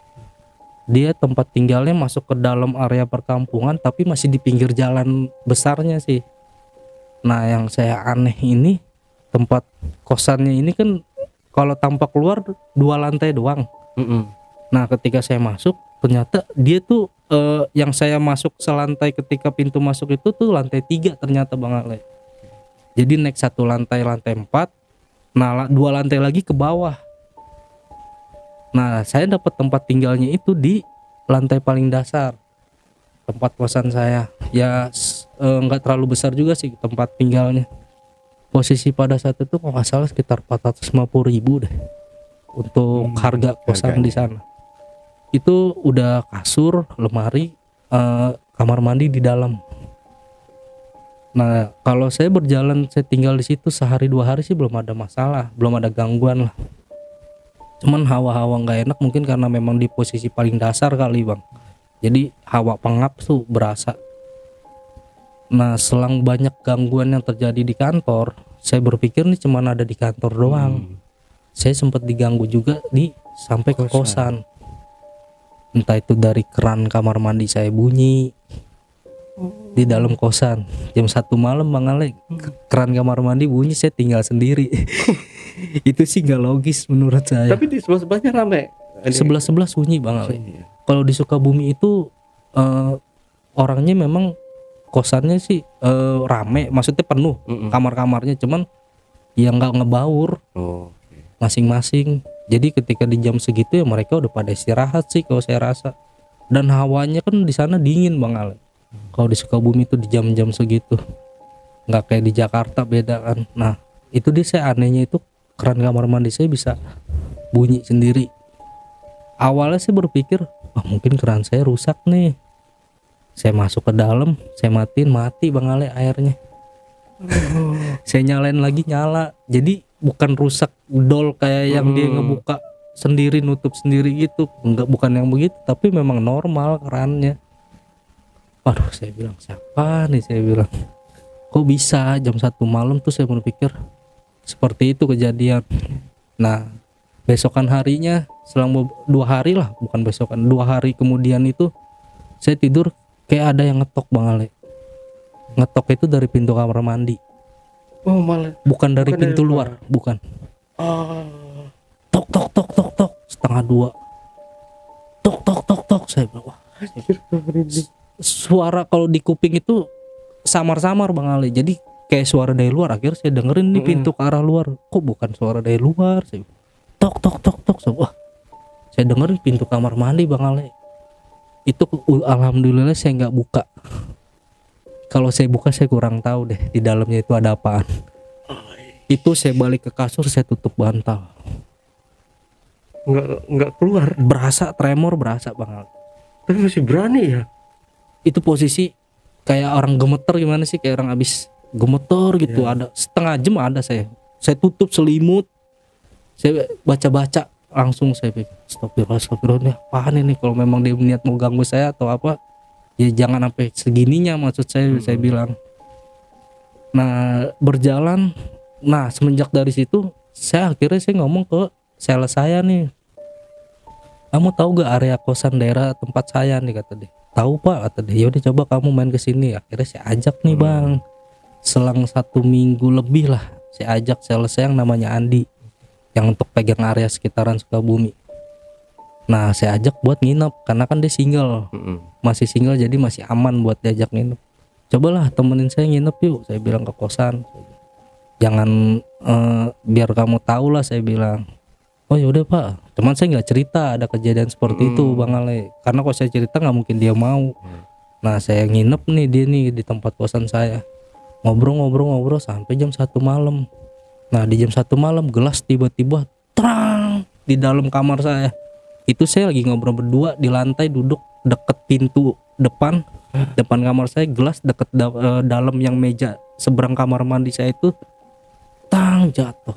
Dia tempat tinggalnya masuk ke dalam area perkampungan tapi masih di pinggir jalan besarnya sih. Nah yang saya aneh ini, tempat kosannya ini kan kalau tampak keluar dua lantai doang. Mm-mm. Nah ketika saya masuk ternyata dia tuh uh, yang saya masuk selantai ketika pintu masuk itu tuh lantai tiga ternyata bang Ale. Jadi naik satu lantai, lantai empat. Nah dua lantai lagi ke bawah. Nah saya dapat tempat tinggalnya itu di lantai paling dasar tempat kosan saya. Ya nggak e, terlalu besar juga sih tempat tinggalnya. Posisi pada saat itu kalau nggak salah sekitar empat ratus lima puluh ribu deh untuk hmm, harga kosan harganya di sana. Itu udah kasur, lemari, e, kamar mandi di dalam. Nah kalau saya berjalan, saya tinggal di situ sehari dua hari sih belum ada masalah, belum ada gangguan lah. Cuman hawa-hawa nggak enak mungkin karena memang di posisi paling dasar kali bang. Jadi hawa pengap tuh berasa. Nah selang banyak gangguan yang terjadi di kantor, saya berpikir nih cuman ada di kantor doang. Hmm. Saya sempat diganggu juga di sampai ke kosan. Entah itu dari keran kamar mandi saya bunyi di dalam kosan jam satu malam bang Ale, keran kamar mandi bunyi, saya tinggal sendiri. Itu sih nggak logis menurut saya. Tapi di sebelah sebelahnya rame. Sebelah sebelah sunyi bang Ale. Kalau di Sukabumi itu uh, orangnya memang kosannya sih uh, rame, maksudnya penuh Mm-mm. kamar-kamarnya, cuman ya nggak ngebaur oh, okay. masing-masing. Jadi ketika di jam segitu ya mereka udah pada istirahat sih kalau saya rasa. Dan hawanya kan di sana dingin bang Ale. Kalau di Sukabumi itu di jam-jam segitu, nggak kayak di Jakarta, beda kan. Nah itu dia, saya anehnya itu keran kamar mandi saya bisa bunyi sendiri. Awalnya saya berpikir, oh, mungkin keran saya rusak nih. Saya masuk ke dalam, saya matiin, mati bang Ale airnya. Saya nyalain lagi, nyala. Jadi bukan rusak dol kayak yang hmm. dia ngebuka sendiri, nutup sendiri gitu. Enggak, bukan yang begitu, tapi memang normal kerannya. Waduh, saya bilang siapa nih, saya bilang kok bisa jam satu malam tuh. Saya berpikir seperti itu kejadian. Nah besokan harinya, selama dua hari lah, bukan besokan, dua hari kemudian itu saya tidur kayak ada yang ngetok bang Ale. Ngetok itu dari pintu kamar mandi. Oh malah. Bukan dari bukan pintu dari luar. luar, bukan. Oh. Tok tok tok tok tok setengah dua. Tok tok tok tok. Saya bilang wah. Suara kalau di kuping itu samar-samar bang Ali. Jadi kayak suara dari luar. Akhirnya saya dengerin nih pintu ke arah luar. Kok bukan suara dari luar? Saya tok tok tok tok. Saya, wah. Saya dengerin pintu kamar mandi bang Ali. Itu alhamdulillah saya nggak buka. Kalau saya buka saya kurang tahu deh di dalamnya itu ada apaan. Itu saya balik ke kasur, saya tutup bantal. Nggak nggak keluar. Berasa tremor, berasa bang Ali. Tapi masih berani ya. Itu posisi kayak orang gemeter gimana sih, kayak orang abis gemeter gitu. Yeah. Ada setengah jam ada saya. Saya tutup selimut. Saya baca-baca langsung, saya pikir astagfirullah, astagfirullah, apaan ini, kalau memang dia niat mau ganggu saya atau apa ya jangan sampai segininya, maksud saya. Hmm. Saya bilang. Nah berjalan, nah semenjak dari situ saya akhirnya saya ngomong ke sales saya nih, kamu tahu gak area kosan daerah tempat saya nih, kata dia. Tahu pak, kata dia. Yaudah coba kamu main ke sini. Akhirnya saya ajak nih bang. Selang satu minggu lebih lah saya ajak sales saya yang namanya Andi, yang untuk pegang area sekitaran Sukabumi. Nah saya ajak buat nginep karena kan dia single, masih single, jadi masih aman buat diajak nginep. Cobalah temenin saya nginep yuk, saya bilang ke kosan. Jangan uh, biar kamu tahu lah, saya bilang. Oh yaudah pak, cuman saya nggak cerita ada kejadian seperti hmm. itu bang Ale, karena kalau saya cerita nggak mungkin dia mau. hmm. Nah saya nginep nih dia nih di tempat kosan saya, ngobrol-ngobrol-ngobrol sampai jam satu malam. Nah di jam satu malam gelas tiba-tiba terang di dalam kamar saya. Itu saya lagi ngobrol berdua di lantai, duduk deket pintu depan depan kamar saya, gelas deket da- uh, dalam yang meja seberang kamar mandi saya itu tang jatuh.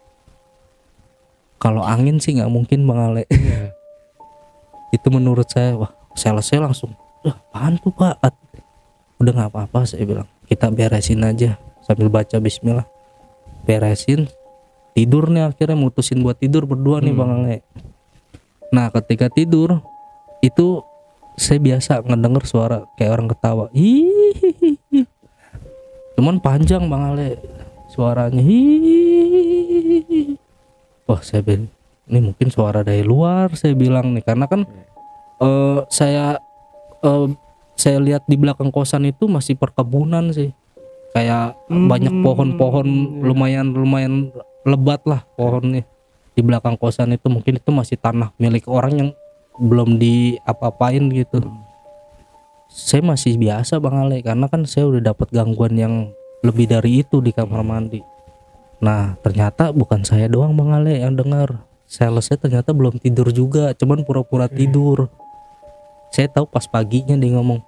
Kalau angin sih nggak mungkin bang Ale. Yeah. Itu menurut saya, wah sales saya langsung, wah apaan tuh pak? Udah nggak apa-apa, saya bilang, kita beresin aja sambil baca Bismillah. Beresin, tidur nih akhirnya, mutusin buat tidur berdua nih hmm. bang Ale. Nah ketika tidur itu saya biasa ngedenger suara kayak orang ketawa, hihihi. Cuman panjang bang Ale suaranya, hihihi. Wah saya bilang ini mungkin suara dari luar, saya bilang nih, karena kan uh, saya uh, saya lihat di belakang kosan itu masih perkebunan sih, kayak hmm. banyak pohon-pohon lumayan lumayan lebat lah pohonnya di belakang kosan itu. Mungkin itu masih tanah milik orang yang belum diapa-apain gitu. hmm. Saya masih biasa bang Ale, karena kan saya udah dapat gangguan yang lebih dari itu di kamar mandi. Nah ternyata bukan saya doang bang Ale yang dengar, salesnya ternyata belum tidur juga, cuman pura-pura tidur. Saya tahu pas paginya dia ngomong, pak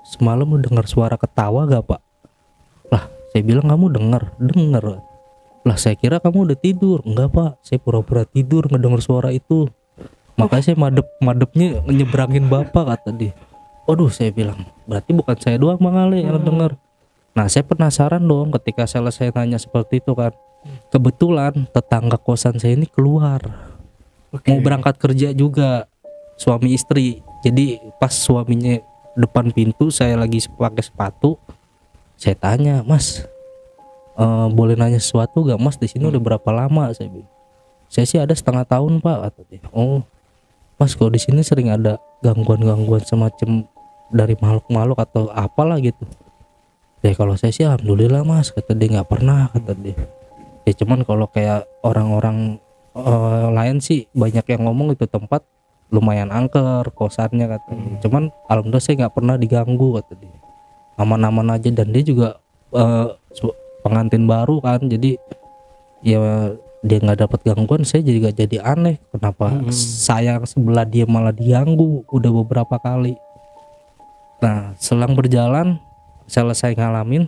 semalam lu dengar suara ketawa gak pak? Lah saya bilang kamu dengar, dengar. Lah saya kira kamu udah tidur. Enggak pak, saya pura-pura tidur ngedenger suara itu. Makanya saya madep madepnya nyebrangin bapak, kata dia. Waduh, saya bilang berarti bukan saya doang Bang Ale yang dengar. Nah saya penasaran dong ketika selesai nanya seperti itu kan. Kebetulan tetangga kosan saya ini keluar, Oke. mau berangkat kerja juga, suami istri. Jadi pas suaminya depan pintu, saya lagi pakai sepatu, saya tanya, Mas, eh, boleh nanya sesuatu gak Mas, di sini udah berapa lama? Saya bilang, saya sih ada setengah tahun Pak, kata dia. Oh Mas, kalau di sini sering ada gangguan-gangguan semacam dari makhluk-makhluk atau apalah gitu? Ya kalau saya sih alhamdulillah Mas, kata dia, nggak pernah, kata dia. Ya cuman kalau kayak orang-orang eh, lain sih banyak yang ngomong itu tempat lumayan angker kosannya, kata dia. Cuman alhamdulillah saya nggak pernah diganggu, kata dia. Aman-aman aja, dan dia juga eh, su- pengantin baru kan, jadi ya dia nggak dapat gangguan. Saya juga jadi aneh kenapa Hmm. saya yang sebelah dia malah diganggu udah beberapa kali. Nah selang berjalan selesai ngalamin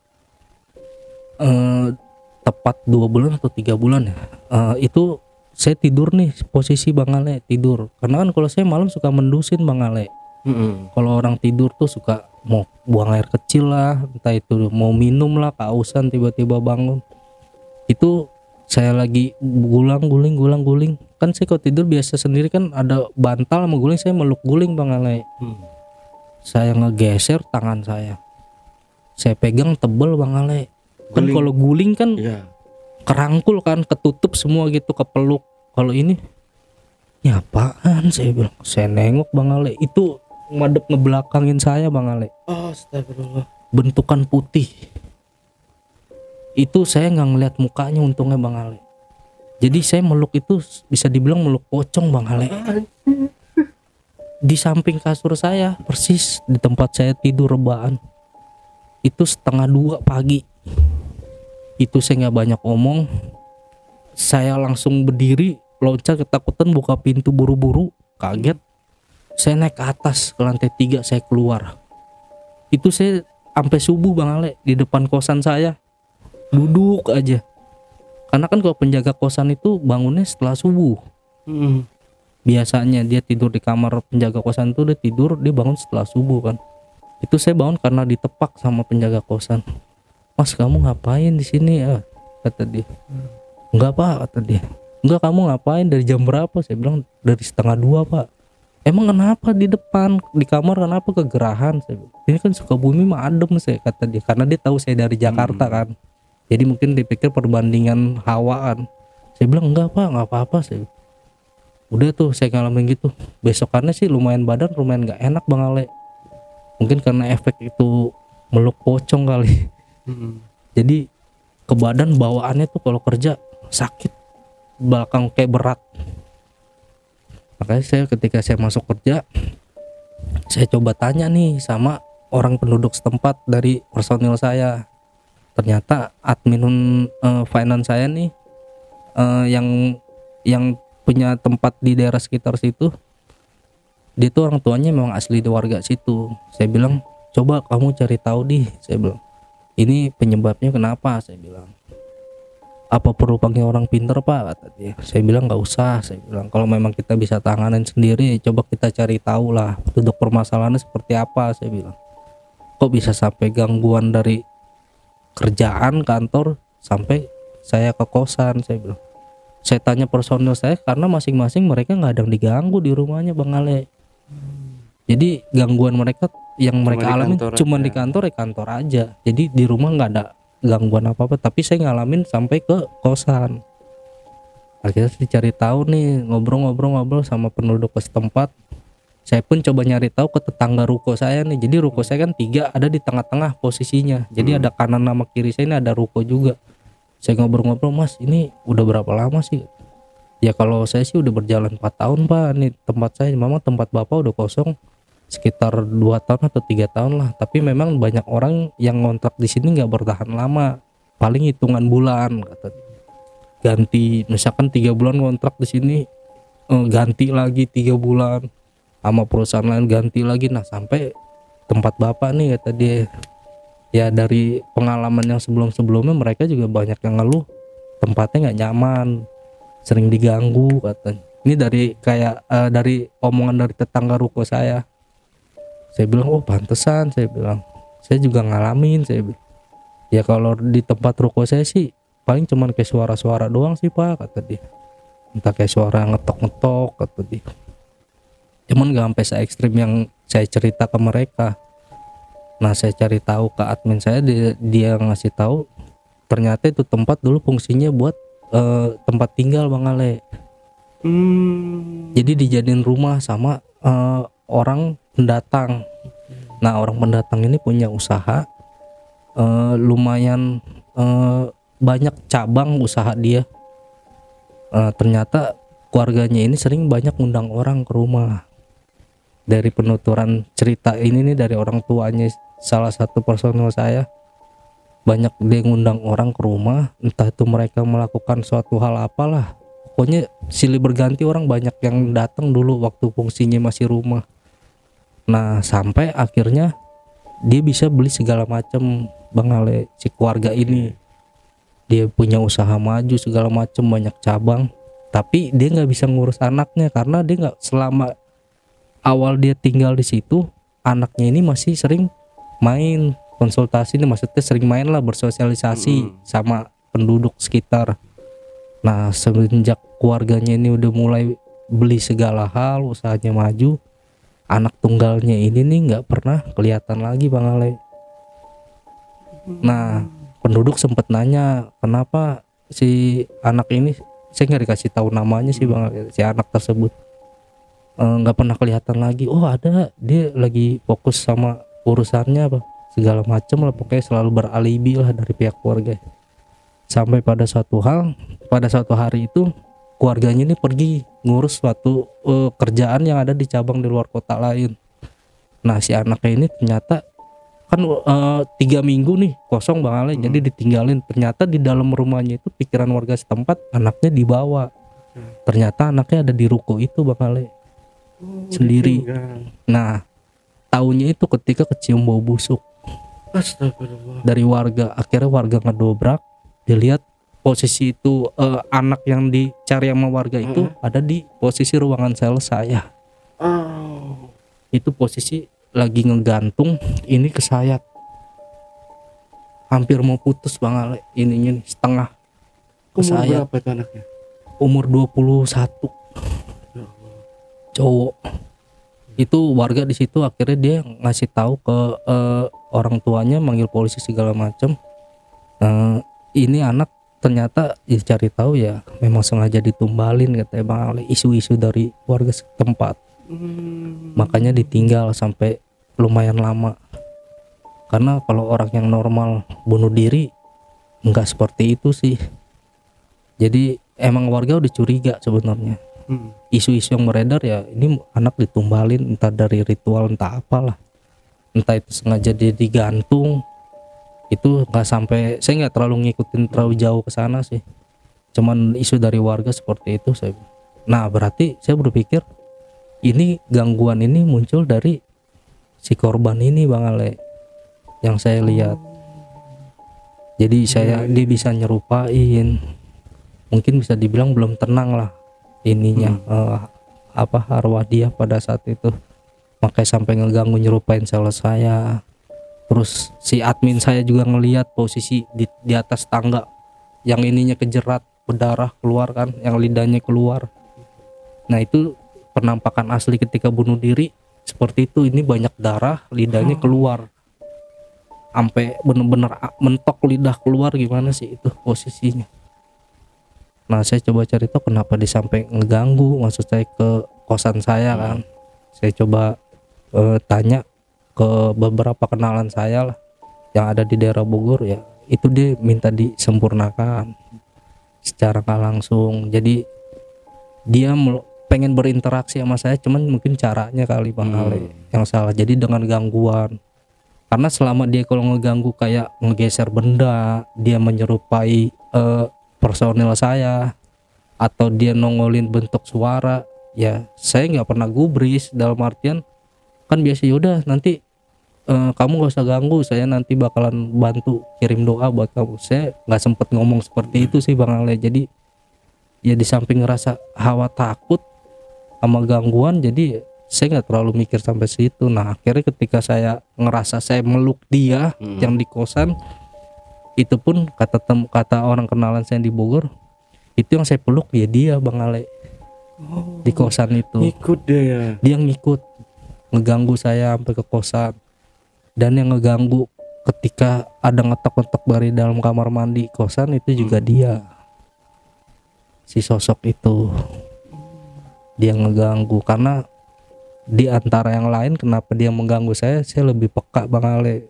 eh, tepat dua bulan atau tiga bulan ya, eh, itu saya tidur nih posisi Bang Ale, tidur karena kan kalau saya malam suka mendusin Bang Ale. Mm-mm. Kalau orang tidur tuh suka mau buang air kecil lah, entah itu mau minum lah, kehausan tiba-tiba bangun. Itu saya lagi gulang guling gulang guling, kan saya kalau tidur biasa sendiri kan ada bantal sama guling, saya meluk guling Bang Ale. Hmm. Saya ngegeser tangan saya, saya pegang tebel Bang Ale. Kan Guling. kalau guling kan Iya. kerangkul kan, ketutup semua gitu, kepeluk. Kalau ini ya apaan, saya bilang. Saya nengok Bang Ale, itu madep ngebelakangin saya Bang Ale, Astagfirullah. bentukan putih. Itu saya nggak ngeliat mukanya untungnya Bang Ale. Jadi saya meluk itu bisa dibilang meluk pocong Bang Ale. Di samping kasur saya, persis di tempat saya tidur rebahan. Itu setengah dua pagi. Itu saya nggak banyak omong. Saya langsung berdiri, loncat ketakutan, buka pintu buru-buru, kaget. Saya naik ke atas ke lantai tiga, saya keluar. Itu saya sampai subuh Bang Ale di depan kosan saya, duduk aja. Karena kan kalau penjaga kosan itu bangunnya setelah subuh. Mm. Biasanya dia tidur di kamar penjaga kosan itu, dia tidur, dia bangun setelah subuh kan. Itu saya bangun karena ditepak sama penjaga kosan. Mas, kamu ngapain di sini ya? Kata dia. Enggak Pak, kata dia. Enggak, kamu ngapain dari jam berapa? Saya bilang dari setengah dua Pak. Emang kenapa di depan di kamar, kenapa kegerahan? Saya bilang, ini kan Sukabumi mah adem, saya kata dia. Karena dia tahu saya dari Jakarta kan. Jadi mungkin dipikir perbandingan hawaan. Saya bilang enggak Pak, nggak apa-apa. Saya bilang. Udah tuh saya ngalamin gitu. Besokannya sih lumayan badan lumayan nggak enak Bang Ale. Mungkin karena efek itu meluk pocong kali. Mm-mm. Jadi ke badan bawaannya tuh kalau kerja sakit, belakang kayak berat. Makanya saya ketika saya masuk kerja, saya coba tanya nih sama orang penduduk setempat dari personil saya. Ternyata admin eh, finance saya nih eh, yang yang punya tempat di daerah sekitar situ, dia tuh orang tuanya memang asli warga situ. Saya bilang coba kamu cari tahu di, saya bilang ini penyebabnya kenapa, saya bilang. Apa perlu panggil orang pinter Pak, kata dia. Saya bilang nggak usah, saya bilang kalau memang kita bisa tanganin sendiri, coba kita cari tahu lah duduk permasalahannya seperti apa, saya bilang. Kok bisa sampai gangguan dari kerjaan kantor sampai saya ke kosan, saya bilang. Saya tanya personil saya karena masing-masing mereka nggak ada yang diganggu di rumahnya Bang Ale. Jadi gangguan mereka yang Cuma mereka di alami kantor cuma aja. di kantor ya kantor aja. Jadi di rumah nggak ada gangguan apa-apa. Tapi saya ngalamin sampai ke kosan. Akhirnya saya cari tahu nih, ngobrol-ngobrol-ngobrol sama penduduk setempat. Saya pun coba nyari tahu ke tetangga ruko saya nih. Jadi ruko saya kan tiga, ada di tengah-tengah posisinya. Jadi ada kanan sama kiri saya ini ada ruko juga. Saya ngobrol-ngobrol, Mas ini udah berapa lama sih? Ya kalau saya sih udah berjalan empat tahun Pak. Nih tempat saya, memang tempat Bapak udah kosong sekitar dua tahun atau tiga tahun lah. Tapi memang banyak orang yang ngontrak di sini nggak bertahan lama, paling hitungan bulan. Kata ganti, misalkan tiga bulan ngontrak di sini, eh, ganti lagi tiga bulan sama perusahaan lain, ganti lagi. Nah sampai tempat bapak nih, kata dia. Ya dari pengalaman yang sebelum-sebelumnya mereka juga banyak yang ngeluh tempatnya nggak nyaman, sering diganggu katanya. Ini dari kayak uh, dari omongan dari tetangga ruko saya. Saya bilang, oh pantesan, saya bilang, saya juga ngalamin, saya bilang. Ya kalau di tempat ruko saya sih paling cuman kayak suara-suara doang sih pak, kata dia. Entah kayak suara ngetok-ngetok, kata dia. Cuman gak sampai se ekstrim yang saya cerita ke mereka. Nah saya cari tahu ke admin saya, dia, dia ngasih tahu ternyata itu tempat dulu fungsinya buat uh, tempat tinggal Bang Ale. Hmm. Jadi dijadiin rumah sama uh, orang pendatang. Nah orang pendatang ini punya usaha uh, lumayan uh, banyak cabang usaha dia. Uh, ternyata keluarganya ini sering banyak ngundang orang ke rumah. Dari penuturan cerita ini nih dari orang tuanya salah satu personel saya, banyak dia ngundang orang ke rumah, entah itu mereka melakukan suatu hal apalah, pokoknya silih berganti orang banyak yang datang dulu waktu fungsinya masih rumah. Nah sampai akhirnya dia bisa beli segala macam Bang Ale, si keluarga ini dia punya usaha maju segala macam, banyak cabang, tapi dia nggak bisa ngurus anaknya karena dia nggak, selama awal dia tinggal di situ anaknya ini masih sering main konsultasi, ini maksudnya sering main lah, bersosialisasi hmm. sama penduduk sekitar. Nah semenjak keluarganya ini udah mulai beli segala hal, usahanya maju, anak tunggalnya ini nih nggak pernah kelihatan lagi Bang Ale. Nah penduduk sempet nanya kenapa si anak ini, saya nggak dikasih tahu namanya sih Bang Ale, si anak tersebut nggak e, pernah kelihatan lagi. Oh ada, dia lagi fokus sama urusannya apa segala macam lah, pokoknya selalu beralibi lah dari pihak keluarga. Sampai pada suatu hal, pada suatu hari itu keluarganya ini pergi ngurus suatu uh, kerjaan yang ada di cabang di luar kota lain. Nah si anaknya ini ternyata kan uh, tiga minggu nih kosong Bang Ale, hmm. jadi ditinggalin. Ternyata di dalam rumahnya itu pikiran warga setempat anaknya dibawa. hmm. Ternyata anaknya ada di ruko itu Bang Ale. Oh, sendiri. Ditinggal. Nah taunya itu ketika kecium bau busuk. Astagfirullah. Dari warga, akhirnya warga ngedobrak, dilihat posisi itu uh, anak yang dicari sama warga itu uh-huh. ada di posisi ruangan sel saya. Oh. Itu posisi lagi ngegantung, ini kesayat, hampir mau putus Bang Ale, ininya nih setengah kesayat. Umur berapa itu anaknya? Umur dua puluh satu. Cowok. Itu warga di situ akhirnya dia ngasih tahu ke uh, orang tuanya, manggil polisi segala macam. Uh, ini anak ternyata dicari tahu ya memang sengaja ditumbalin katanya Bang Ale, isu-isu dari warga setempat. Hmm. Makanya ditinggal sampai lumayan lama. Karena kalau orang yang normal bunuh diri enggak seperti itu sih. Jadi emang warga udah curiga sebenarnya. Hmm. Isu-isu yang beredar ya ini anak ditumbalin, entah dari ritual entah apalah, entah itu sengaja dia digantung. Itu nggak sampai, saya nggak terlalu ngikutin terlalu jauh ke sana sih, cuman isu dari warga seperti itu saya. Nah berarti saya berpikir ini gangguan ini muncul dari si korban ini Bang Ale yang saya lihat. Jadi saya dia bisa nyerupain, mungkin bisa dibilang belum tenang lah ininya hmm. uh, apa arwah dia pada saat itu, makanya sampai ngeganggu nyerupain sel saya. Terus si admin saya juga ngelihat posisi di, di atas tangga yang ininya kejerat, berdarah keluar kan, yang lidahnya keluar. Nah itu penampakan asli ketika bunuh diri seperti itu, ini banyak darah, lidahnya keluar sampai bener-bener mentok lidah keluar, gimana sih itu posisinya. Nah saya coba cari tahu kenapa dia sampai ngeganggu, maksud saya ke kosan saya kan. Saya coba uh, tanya ke beberapa kenalan saya lah yang ada di daerah Bogor, ya itu dia minta disempurnakan secara nggak langsung. Jadi dia pengen berinteraksi sama saya, cuman mungkin caranya kali Bang hmm. Ale yang salah. Jadi dengan gangguan, karena selama dia kalau ngeganggu kayak ngegeser benda, dia menyerupai uh, personil saya, atau dia nongolin bentuk suara, ya saya nggak pernah gubris, dalam artian kan biasa yaudah nanti "Eh, kamu gak usah ganggu, saya nanti bakalan bantu kirim doa buat kamu." Saya nggak sempet ngomong seperti itu sih Bang Ale. Jadi ya di samping ngerasa hawa takut sama gangguan, jadi saya nggak terlalu mikir sampai situ. Nah akhirnya ketika saya ngerasa saya meluk dia Hmm. yang di kosan, itu pun kata tem kata orang kenalan saya di Bogor, itu yang saya peluk ya dia Bang Ale di kosan itu. Ikut deh ya. Dia ngikut ngeganggu saya sampai ke kosan, dan yang ngeganggu ketika ada ngetok-ngetok dari dalam kamar mandi kosan itu juga dia, si sosok itu. Dia ngeganggu karena di antara yang lain kenapa dia mengganggu saya, saya lebih peka Bang Ale.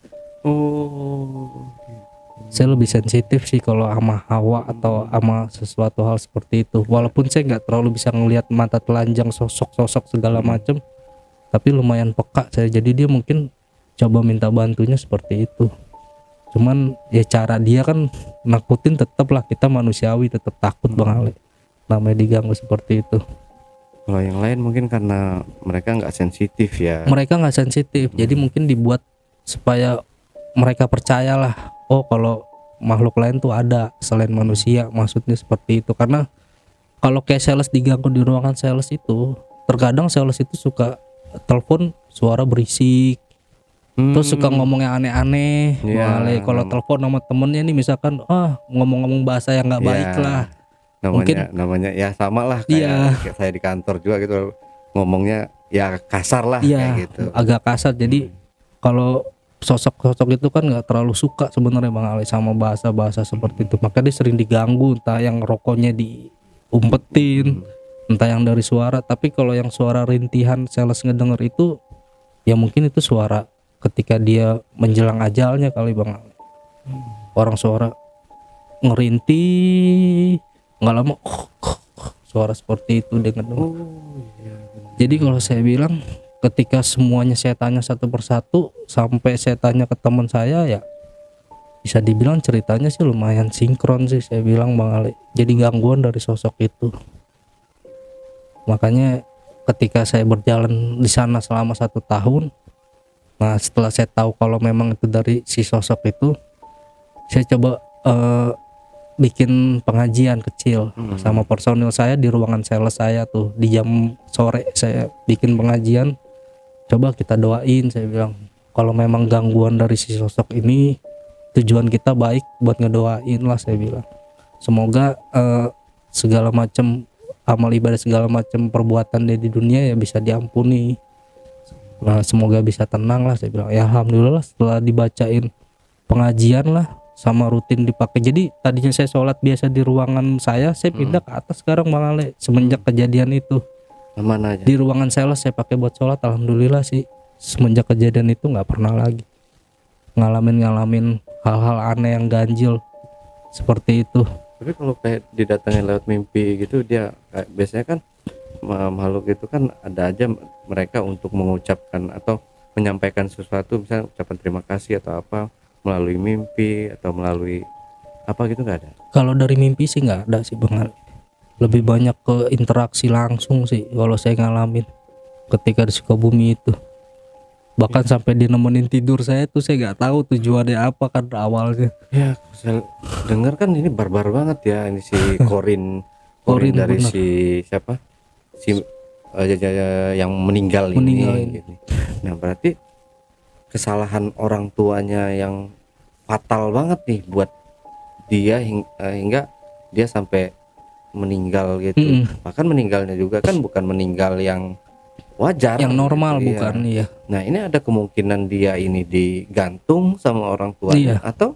Oh. Saya lebih sensitif sih kalau sama hawa atau sama sesuatu hal seperti itu. Walaupun saya nggak terlalu bisa ngelihat mata telanjang sosok-sosok segala macam, tapi lumayan peka saya. Jadi dia mungkin coba minta bantunya seperti itu. Cuman ya cara dia kan nakutin, tetap lah kita manusiawi, tetap takut Bang Ale. Namanya diganggu seperti itu. Kalau yang lain mungkin karena mereka nggak sensitif ya. Mereka nggak sensitif, jadi mungkin dibuat supaya mereka percayalah, oh kalau makhluk lain tuh ada selain manusia, maksudnya seperti itu. Karena kalau kayak sales diganggu di ruangan sales itu, terkadang sales itu suka telepon suara berisik, Hmm. terus suka ngomong yang aneh-aneh. Iya, Wale, kalau ngomong- telepon sama temennya nih misalkan, ah ngomong-ngomong bahasa yang nggak Ya, baik lah. namanya Mungkin- namanya ya sama lah kayak, Iya. kayak saya di kantor juga gitu, ngomongnya ya kasar lah Iya, kayak gitu. agak kasar. Jadi kalau sosok-sosok itu kan nggak terlalu suka sebenarnya Bang Ali sama bahasa-bahasa seperti itu. Maka dia sering diganggu, entah yang rokoknya diumpetin, entah yang dari suara. Tapi kalau yang suara rintihan sales ngedenger itu, ya mungkin itu suara ketika dia menjelang ajalnya kali Bang Ali. Orang suara ngerintih, nggak lama suara seperti itu dia ngedenger. Oh iya. Jadi kalau saya bilang, ketika semuanya saya tanya satu persatu sampai saya tanya ke teman saya, ya bisa dibilang ceritanya sih lumayan sinkron sih saya bilang Bang Ali. Jadi gangguan dari sosok itu. Makanya ketika saya berjalan di sana selama satu tahun, nah setelah saya tahu kalau memang itu dari si sosok itu, saya coba eh, bikin pengajian kecil Hmm. sama personil saya di ruangan sales saya tuh di jam sore. Saya bikin pengajian, coba kita doain, saya bilang kalau memang gangguan dari si sosok ini, tujuan kita baik buat ngedoain lah, saya bilang semoga eh, segala macam amal ibadah, segala macam perbuatan dia di dunia ya bisa diampuni. Nah, semoga bisa tenang lah, saya bilang. Ya alhamdulillah setelah dibacain pengajian lah sama rutin dipakai. Jadi tadinya saya sholat biasa di ruangan saya, saya pindah ke atas sekarang Bang Ale semenjak kejadian itu. Mana aja? Di ruangan sales saya pakai buat sholat, alhamdulillah sih semenjak kejadian itu nggak pernah lagi ngalamin ngalamin hal-hal aneh yang ganjil seperti itu. Tapi kalau kayak didatengin lewat mimpi gitu, dia kayak biasanya kan ma- makhluk itu kan ada aja mereka untuk mengucapkan atau menyampaikan sesuatu, misalnya ucapan terima kasih atau apa melalui mimpi atau melalui apa gitu, nggak ada. Kalau dari mimpi sih nggak ada sih Bang Ali. Lebih banyak ke interaksi langsung sih kalau saya ngalamin ketika di Sukabumi itu. Bahkan sampai dia nemenin tidur saya tuh, saya nggak tahu tujuannya apa kan awalnya. Ya, saya dengar kan ini barbar banget ya ini si Korin, Korin Korin, dari benar. si siapa? Si eh, ya- ya- ya- yang meninggal, Meninggal ini. Gitu. Nah, berarti kesalahan orang tuanya yang fatal banget nih buat dia hing- eh, hingga dia sampai meninggal gitu. Mm-mm. Bahkan meninggalnya juga kan bukan meninggal yang wajar, Yang normal gitu, iya. bukan, iya. Nah, ini ada kemungkinan dia ini digantung sama orang tuanya Iya. atau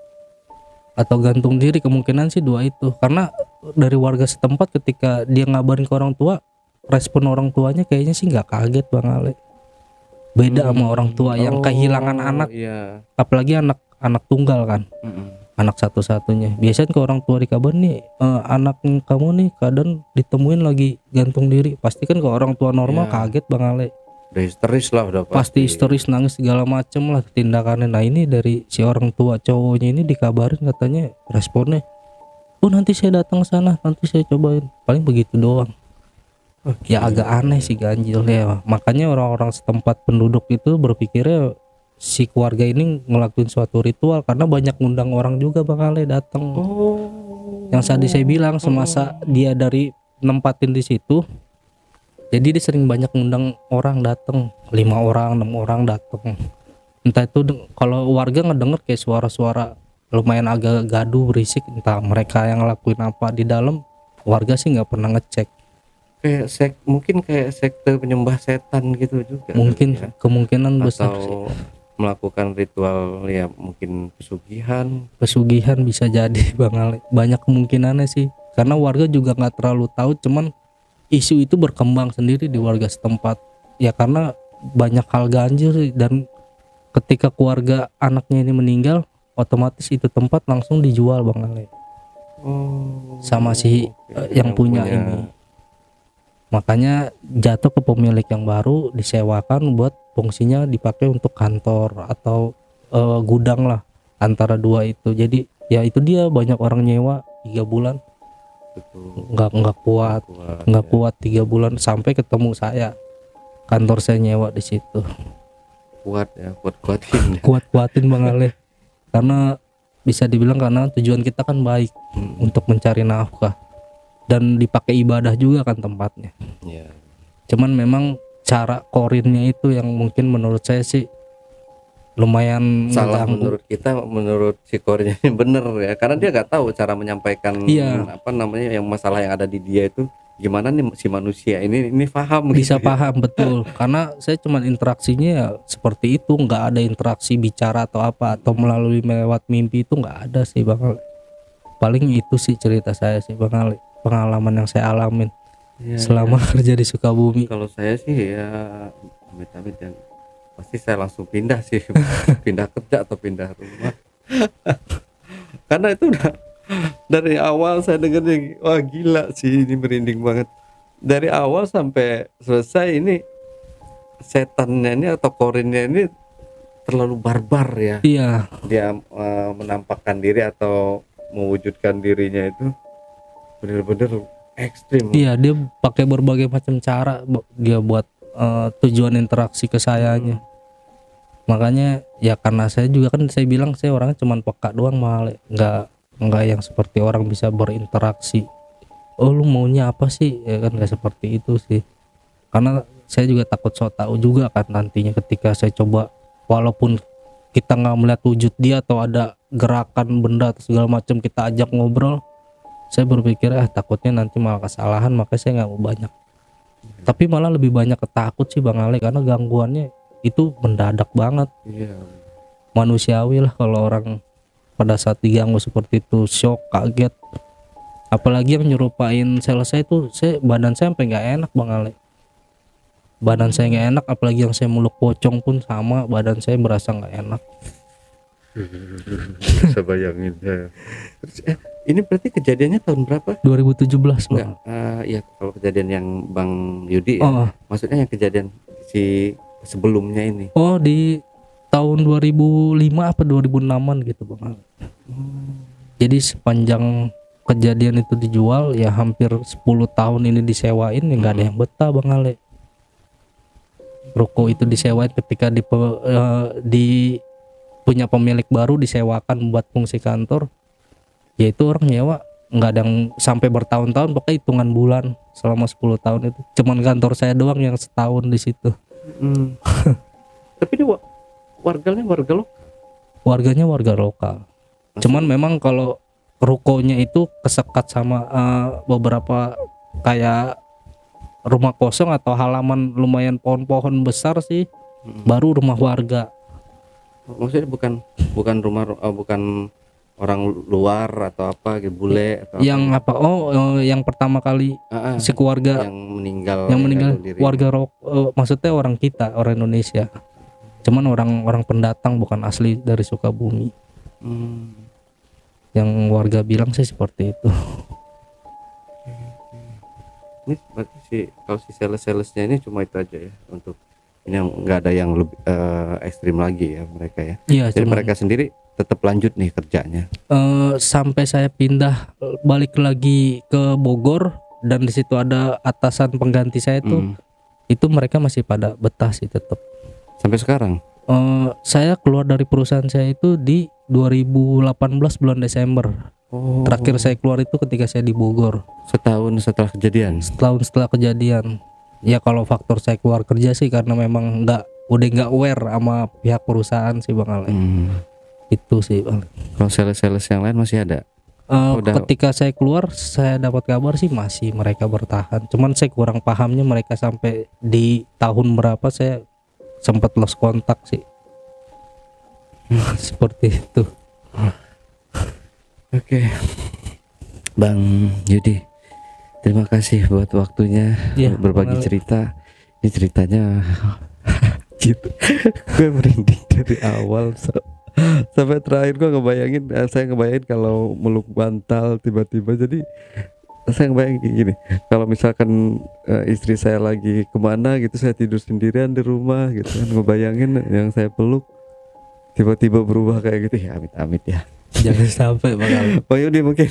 Atau gantung diri, kemungkinan sih dua itu. Karena dari warga setempat ketika dia ngabarin ke orang tua, respon orang tuanya kayaknya sih nggak kaget Bang Ale. Beda sama orang tua yang Oh, kehilangan anak, iya. apalagi anak anak tunggal kan, Mm-mm. anak satu-satunya. Biasanya ke orang tua dikabarin nih, "Eh, anak kamu nih keadaan ditemuin lagi gantung diri." Pasti kan ke orang tua normal Iya. kaget Bang Ale. Udah histeris lah, udah Pasti histeris, nangis segala macem lah tindakannya. Nah ini dari si orang tua cowoknya ini dikabarin katanya responnya, "Oh nanti saya datang sana, nanti saya cobain." Paling begitu doang. Ya agak aneh sih, ganjil ya. Makanya orang-orang setempat penduduk itu berpikirnya si keluarga ini ngelakuin suatu ritual karena banyak ngundang orang juga Bang Ale datang. Oh. Yang tadi saya bilang semasa dia dari nempatin di situ, jadi dia sering banyak ngundang orang datang, lima orang, enam orang datang. Entah itu deng- kalau warga ngedenger kayak suara-suara lumayan agak gaduh berisik, entah mereka yang ngelakuin apa di dalam, warga sih nggak pernah ngecek. Kayak sek mungkin kayak sekte penyembah setan gitu juga. Mungkin ya. kemungkinan besar sih. Atau melakukan ritual ya mungkin pesugihan. Pesugihan bisa jadi Bang Ale. Banyak kemungkinannya sih. Karena warga juga nggak terlalu tahu, cuman isu itu berkembang sendiri di warga setempat. Ya karena banyak hal ganjil sih, dan ketika keluarga anaknya ini meninggal, otomatis itu tempat langsung dijual Bang Ale. Oh. Sama si Oke, eh, yang, punya, ini. Makanya jatuh ke pemilik yang baru, disewakan buat fungsinya dipakai untuk kantor atau eh, gudang lah, antara dua itu. Jadi ya itu dia, banyak orang nyewa tiga bulan Betul. nggak nggak kuat Kuat, nggak ya. kuat tiga bulan sampai ketemu saya, kantor saya nyewa di situ. Kuat ya, kuat kuatin. Kuat kuatin Bang Ale, karena bisa dibilang karena tujuan kita kan baik, Hmm. untuk mencari nafkah dan dipakai ibadah juga kan tempatnya. Ya. Cuman memang cara korinnya itu yang mungkin menurut saya sih lumayan Salah mengganggu. menurut kita, menurut si Kornya ini bener ya, karena dia nggak tahu cara menyampaikan Iya. apa namanya yang masalah yang ada di dia itu gimana nih si manusia ini ini paham Bisa gitu ya. paham betul, karena saya cuman interaksinya ya seperti itu, nggak ada interaksi bicara atau apa atau melalui lewat mimpi, itu nggak ada sih Bang Ale. Paling itu sih cerita saya sih Bang Ale, pengalaman yang saya alamin Iya, selama kerja di Sukabumi. kalau saya sih ya amit-amit yang pasti saya langsung pindah sih pindah kerja atau pindah rumah karena itu udah dari awal saya dengarnya wah gila sih, ini merinding banget dari awal sampai selesai. Ini setannya ini atau korinnya ini terlalu barbar ya. Iya, Dia eh, menampakkan diri atau mewujudkan dirinya itu bener-bener ekstrim. iya dia pakai berbagai macam cara bu- dia buat eh, tujuan interaksi ke sayanya. Makanya ya karena saya juga kan saya bilang saya orangnya cuman peka doang malah nggak nggak yang seperti orang bisa berinteraksi. Oh lu maunya apa sih, ya kan nggak seperti itu sih. Karena saya juga takut so tahu juga kan nantinya ketika saya coba, walaupun kita nggak melihat wujud dia atau ada gerakan benda atau segala macam, kita ajak ngobrol, saya berpikir ah takutnya nanti malah kesalahan, makanya saya nggak mau banyak. Tapi malah lebih banyak ketakut sih Bang Ale, karena gangguannya itu mendadak banget. Iya. Manusiawi lah kalau orang pada saat diganggu seperti itu, shock, kaget. Apalagi yang nyerupain selesai itu, saya badan saya sampai nggak enak Bang Ale. Badan saya nggak enak, apalagi yang saya muluk pocong pun sama, badan saya berasa nggak enak. Bisa bayangin ya. Terus, eh, ini berarti kejadiannya tahun berapa? dua ribu tujuh belas Enggak, Bang. eh, ya kalau kejadian yang Bang Yudi ya. Oh, Maksudnya yang kejadian si sebelumnya ini. oh di tahun dua ribu lima apa dua ribu enam-an gitu Bang Ale. Jadi sepanjang kejadian itu dijual ya hampir sepuluh tahun ini disewain ya nggak ada yang betah Bang Ale. Ruko itu disewain ketika di, pe- eh, di punya pemilik baru, disewakan buat fungsi kantor, yaitu orang nyewa nggak ada yang sampai bertahun-tahun, pokoknya hitungan bulan selama sepuluh tahun itu. Cuman kantor saya doang yang setahun di situ. Hmm. Tapi ini wa- warganya warga lo. Warganya warga lokal. Cuman memang kalau rukonya itu kesekat sama eh, beberapa kayak rumah kosong atau halaman lumayan pohon-pohon besar sih, baru rumah warga. Maksudnya bukan bukan rumah eh, bukan orang luar atau apa gitu, bule atau Yang apa? Oh, eh, yang pertama kali apa? Ah, ah, si keluarga yang meninggal yang meninggal bunuh diri. warga ro- eh, maksudnya orang kita, orang Indonesia. Cuman orang orang pendatang, bukan asli dari Sukabumi. Hmm. Yang warga bilang sih seperti itu. Ini berarti si kalau si sales-salesnya ini cuma itu aja ya untuk ini, yang nggak ada yang lebih eh, ekstrim lagi ya mereka ya. Iya, Jadi cuman, mereka sendiri tetap lanjut nih kerjanya. eh, sampai saya pindah eh, balik lagi ke Bogor dan di situ ada atasan pengganti saya tuh, Hmm. itu mereka masih pada betah sih tetap. Sampai sekarang. Eh, saya keluar dari perusahaan saya itu di dua ribu delapan belas bulan Desember. Oh, Terakhir saya keluar itu ketika saya di Bogor. setahun setelah kejadian. Setahun setelah kejadian. Ya kalau faktor saya keluar kerja sih karena memang nggak udah nggak aware sama pihak perusahaan sih Bang Ale. Hmm. Itu sih Bang. Kalau sales-sales yang lain masih ada. Eh, Udah. ketika saya keluar saya dapat kabar sih masih mereka bertahan. Cuman saya kurang pahamnya mereka sampai di tahun berapa saya sempat lost kontak sih. Seperti itu. Oke, Bang Yudi, terima kasih buat waktunya Iya, berbagi Bang Ale. cerita. Ini ceritanya gitu, gue merinding dari awal so- sampai terakhir. Gue ngebayangin, eh, saya ngebayangin kalau meluk bantal tiba-tiba. Jadi saya ngebayangin kayak gini, kalau misalkan eh, istri saya lagi kemana gitu, saya tidur sendirian di rumah gitu kan, ngebayangin yang saya peluk tiba-tiba berubah kayak gitu ya. Amit-amit ya. Jangan sampai Bang Ale. Bang Yudi, mungkin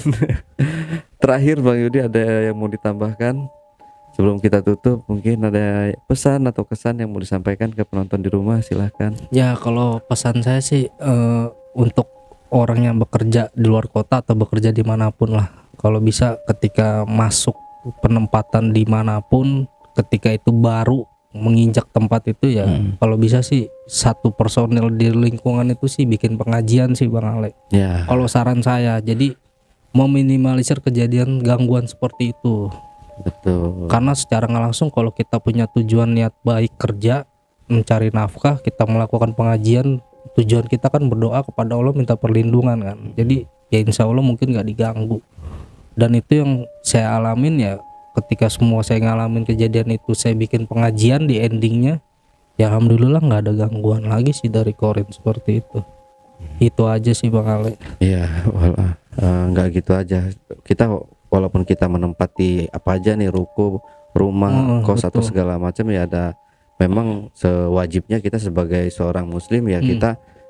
terakhir Bang Yudi ada yang mau ditambahkan sebelum kita tutup? Mungkin ada pesan atau kesan yang mau disampaikan ke penonton di rumah, silahkan. Ya kalau pesan saya sih eh, untuk orang yang bekerja di luar kota atau bekerja dimanapun lah, kalau bisa ketika masuk penempatan dimanapun, ketika itu baru menginjak tempat itu ya, Hmm. kalau bisa sih satu personil di lingkungan itu sih bikin pengajian sih Bang Ale. Ya, Kalau saran saya, jadi meminimalisir kejadian gangguan seperti itu. betul. Karena secara nggak langsung kalau kita punya tujuan niat baik kerja, mencari nafkah, kita melakukan pengajian, tujuan kita kan berdoa kepada Allah minta perlindungan kan. Jadi ya insya Allah mungkin nggak diganggu. Dan itu yang saya alamin ya, ketika semua saya ngalamin kejadian itu, saya bikin pengajian di endingnya, ya alhamdulillah nggak ada gangguan lagi sih dari korin seperti itu. Itu aja sih Bang Ale. Iya, wala- eh, nggak gitu aja. Kita walaupun kita menempati apa aja nih, ruko, rumah, Hmm, kos atau betul. segala macam, ya ada memang sewajibnya kita sebagai seorang muslim ya, Hmm. kita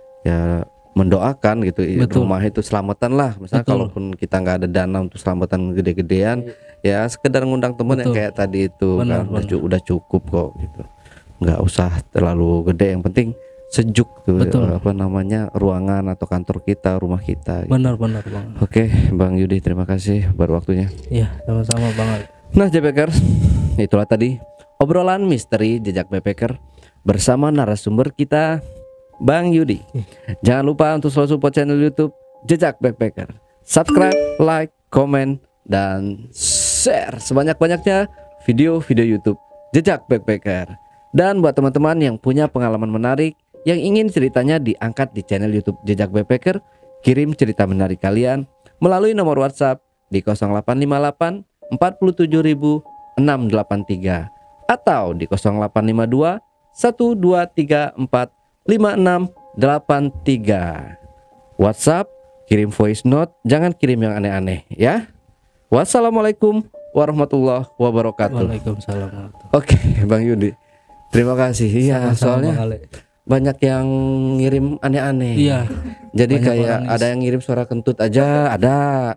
ya mendoakan gitu i- Betul. rumah itu selamatan lah. Misalnya Betul. kalaupun kita nggak ada dana untuk selamatan gede-gedean, ya sekedar ngundang temen yang Betul. kayak tadi itu Benar, kan udah, benar. cu- udah cukup kok gitu. Nggak usah terlalu gede, yang penting sejuk tuh, Betul. eh, apa namanya, ruangan atau kantor kita, rumah kita gitu. Benar-benar Bang. Oke, Bang Yudi, terima kasih buat waktunya. Iya, sama-sama Bang Ale. Nah, Backpackers, itulah tadi obrolan misteri jejak backpacker bersama narasumber kita, Bang Yudi. Jangan lupa untuk selalu support channel YouTube Jejak Backpacker. Subscribe, like, komen, dan share sebanyak-banyaknya video-video YouTube Jejak Backpacker. Dan buat teman-teman yang punya pengalaman menarik yang ingin ceritanya diangkat di channel YouTube Jejak Backpacker, kirim cerita menarik kalian melalui nomor WhatsApp di nol delapan lima delapan empat tujuh enam delapan tiga atau di nol delapan lima dua satu dua tiga empat lima enam delapan tiga. WhatsApp, kirim voice note, jangan kirim yang aneh-aneh ya. Wassalamualaikum warahmatullahi wabarakatuh. Waalaikumsalam. Oke, Bang Yudi, terima kasih. Iya, Sama-sama, soalnya Bang Ale. banyak yang ngirim aneh-aneh. Iya. Jadi banyak kayak orang ada yang ngirim suara kentut aja, ada.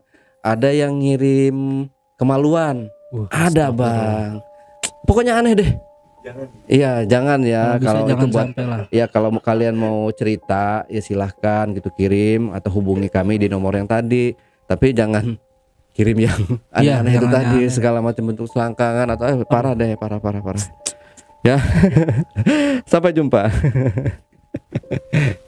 Ada yang ngirim kemaluan, Wah, ada astagfirullah. Bang. Pokoknya aneh deh. Iya, jangan ya. Kalau bisa Kalau itu jangan buat, sampai lah. ya kalau mau- kalian mau cerita ya silahkan gitu, kirim atau hubungi kami di nomor yang tadi. Tapi jangan kirim yang Iya, aneh-aneh itu yang tadi, aneh-aneh. segala macam bentuk selangkangan atau eh, parah deh, parah parah parah. Ya. Sampai jumpa.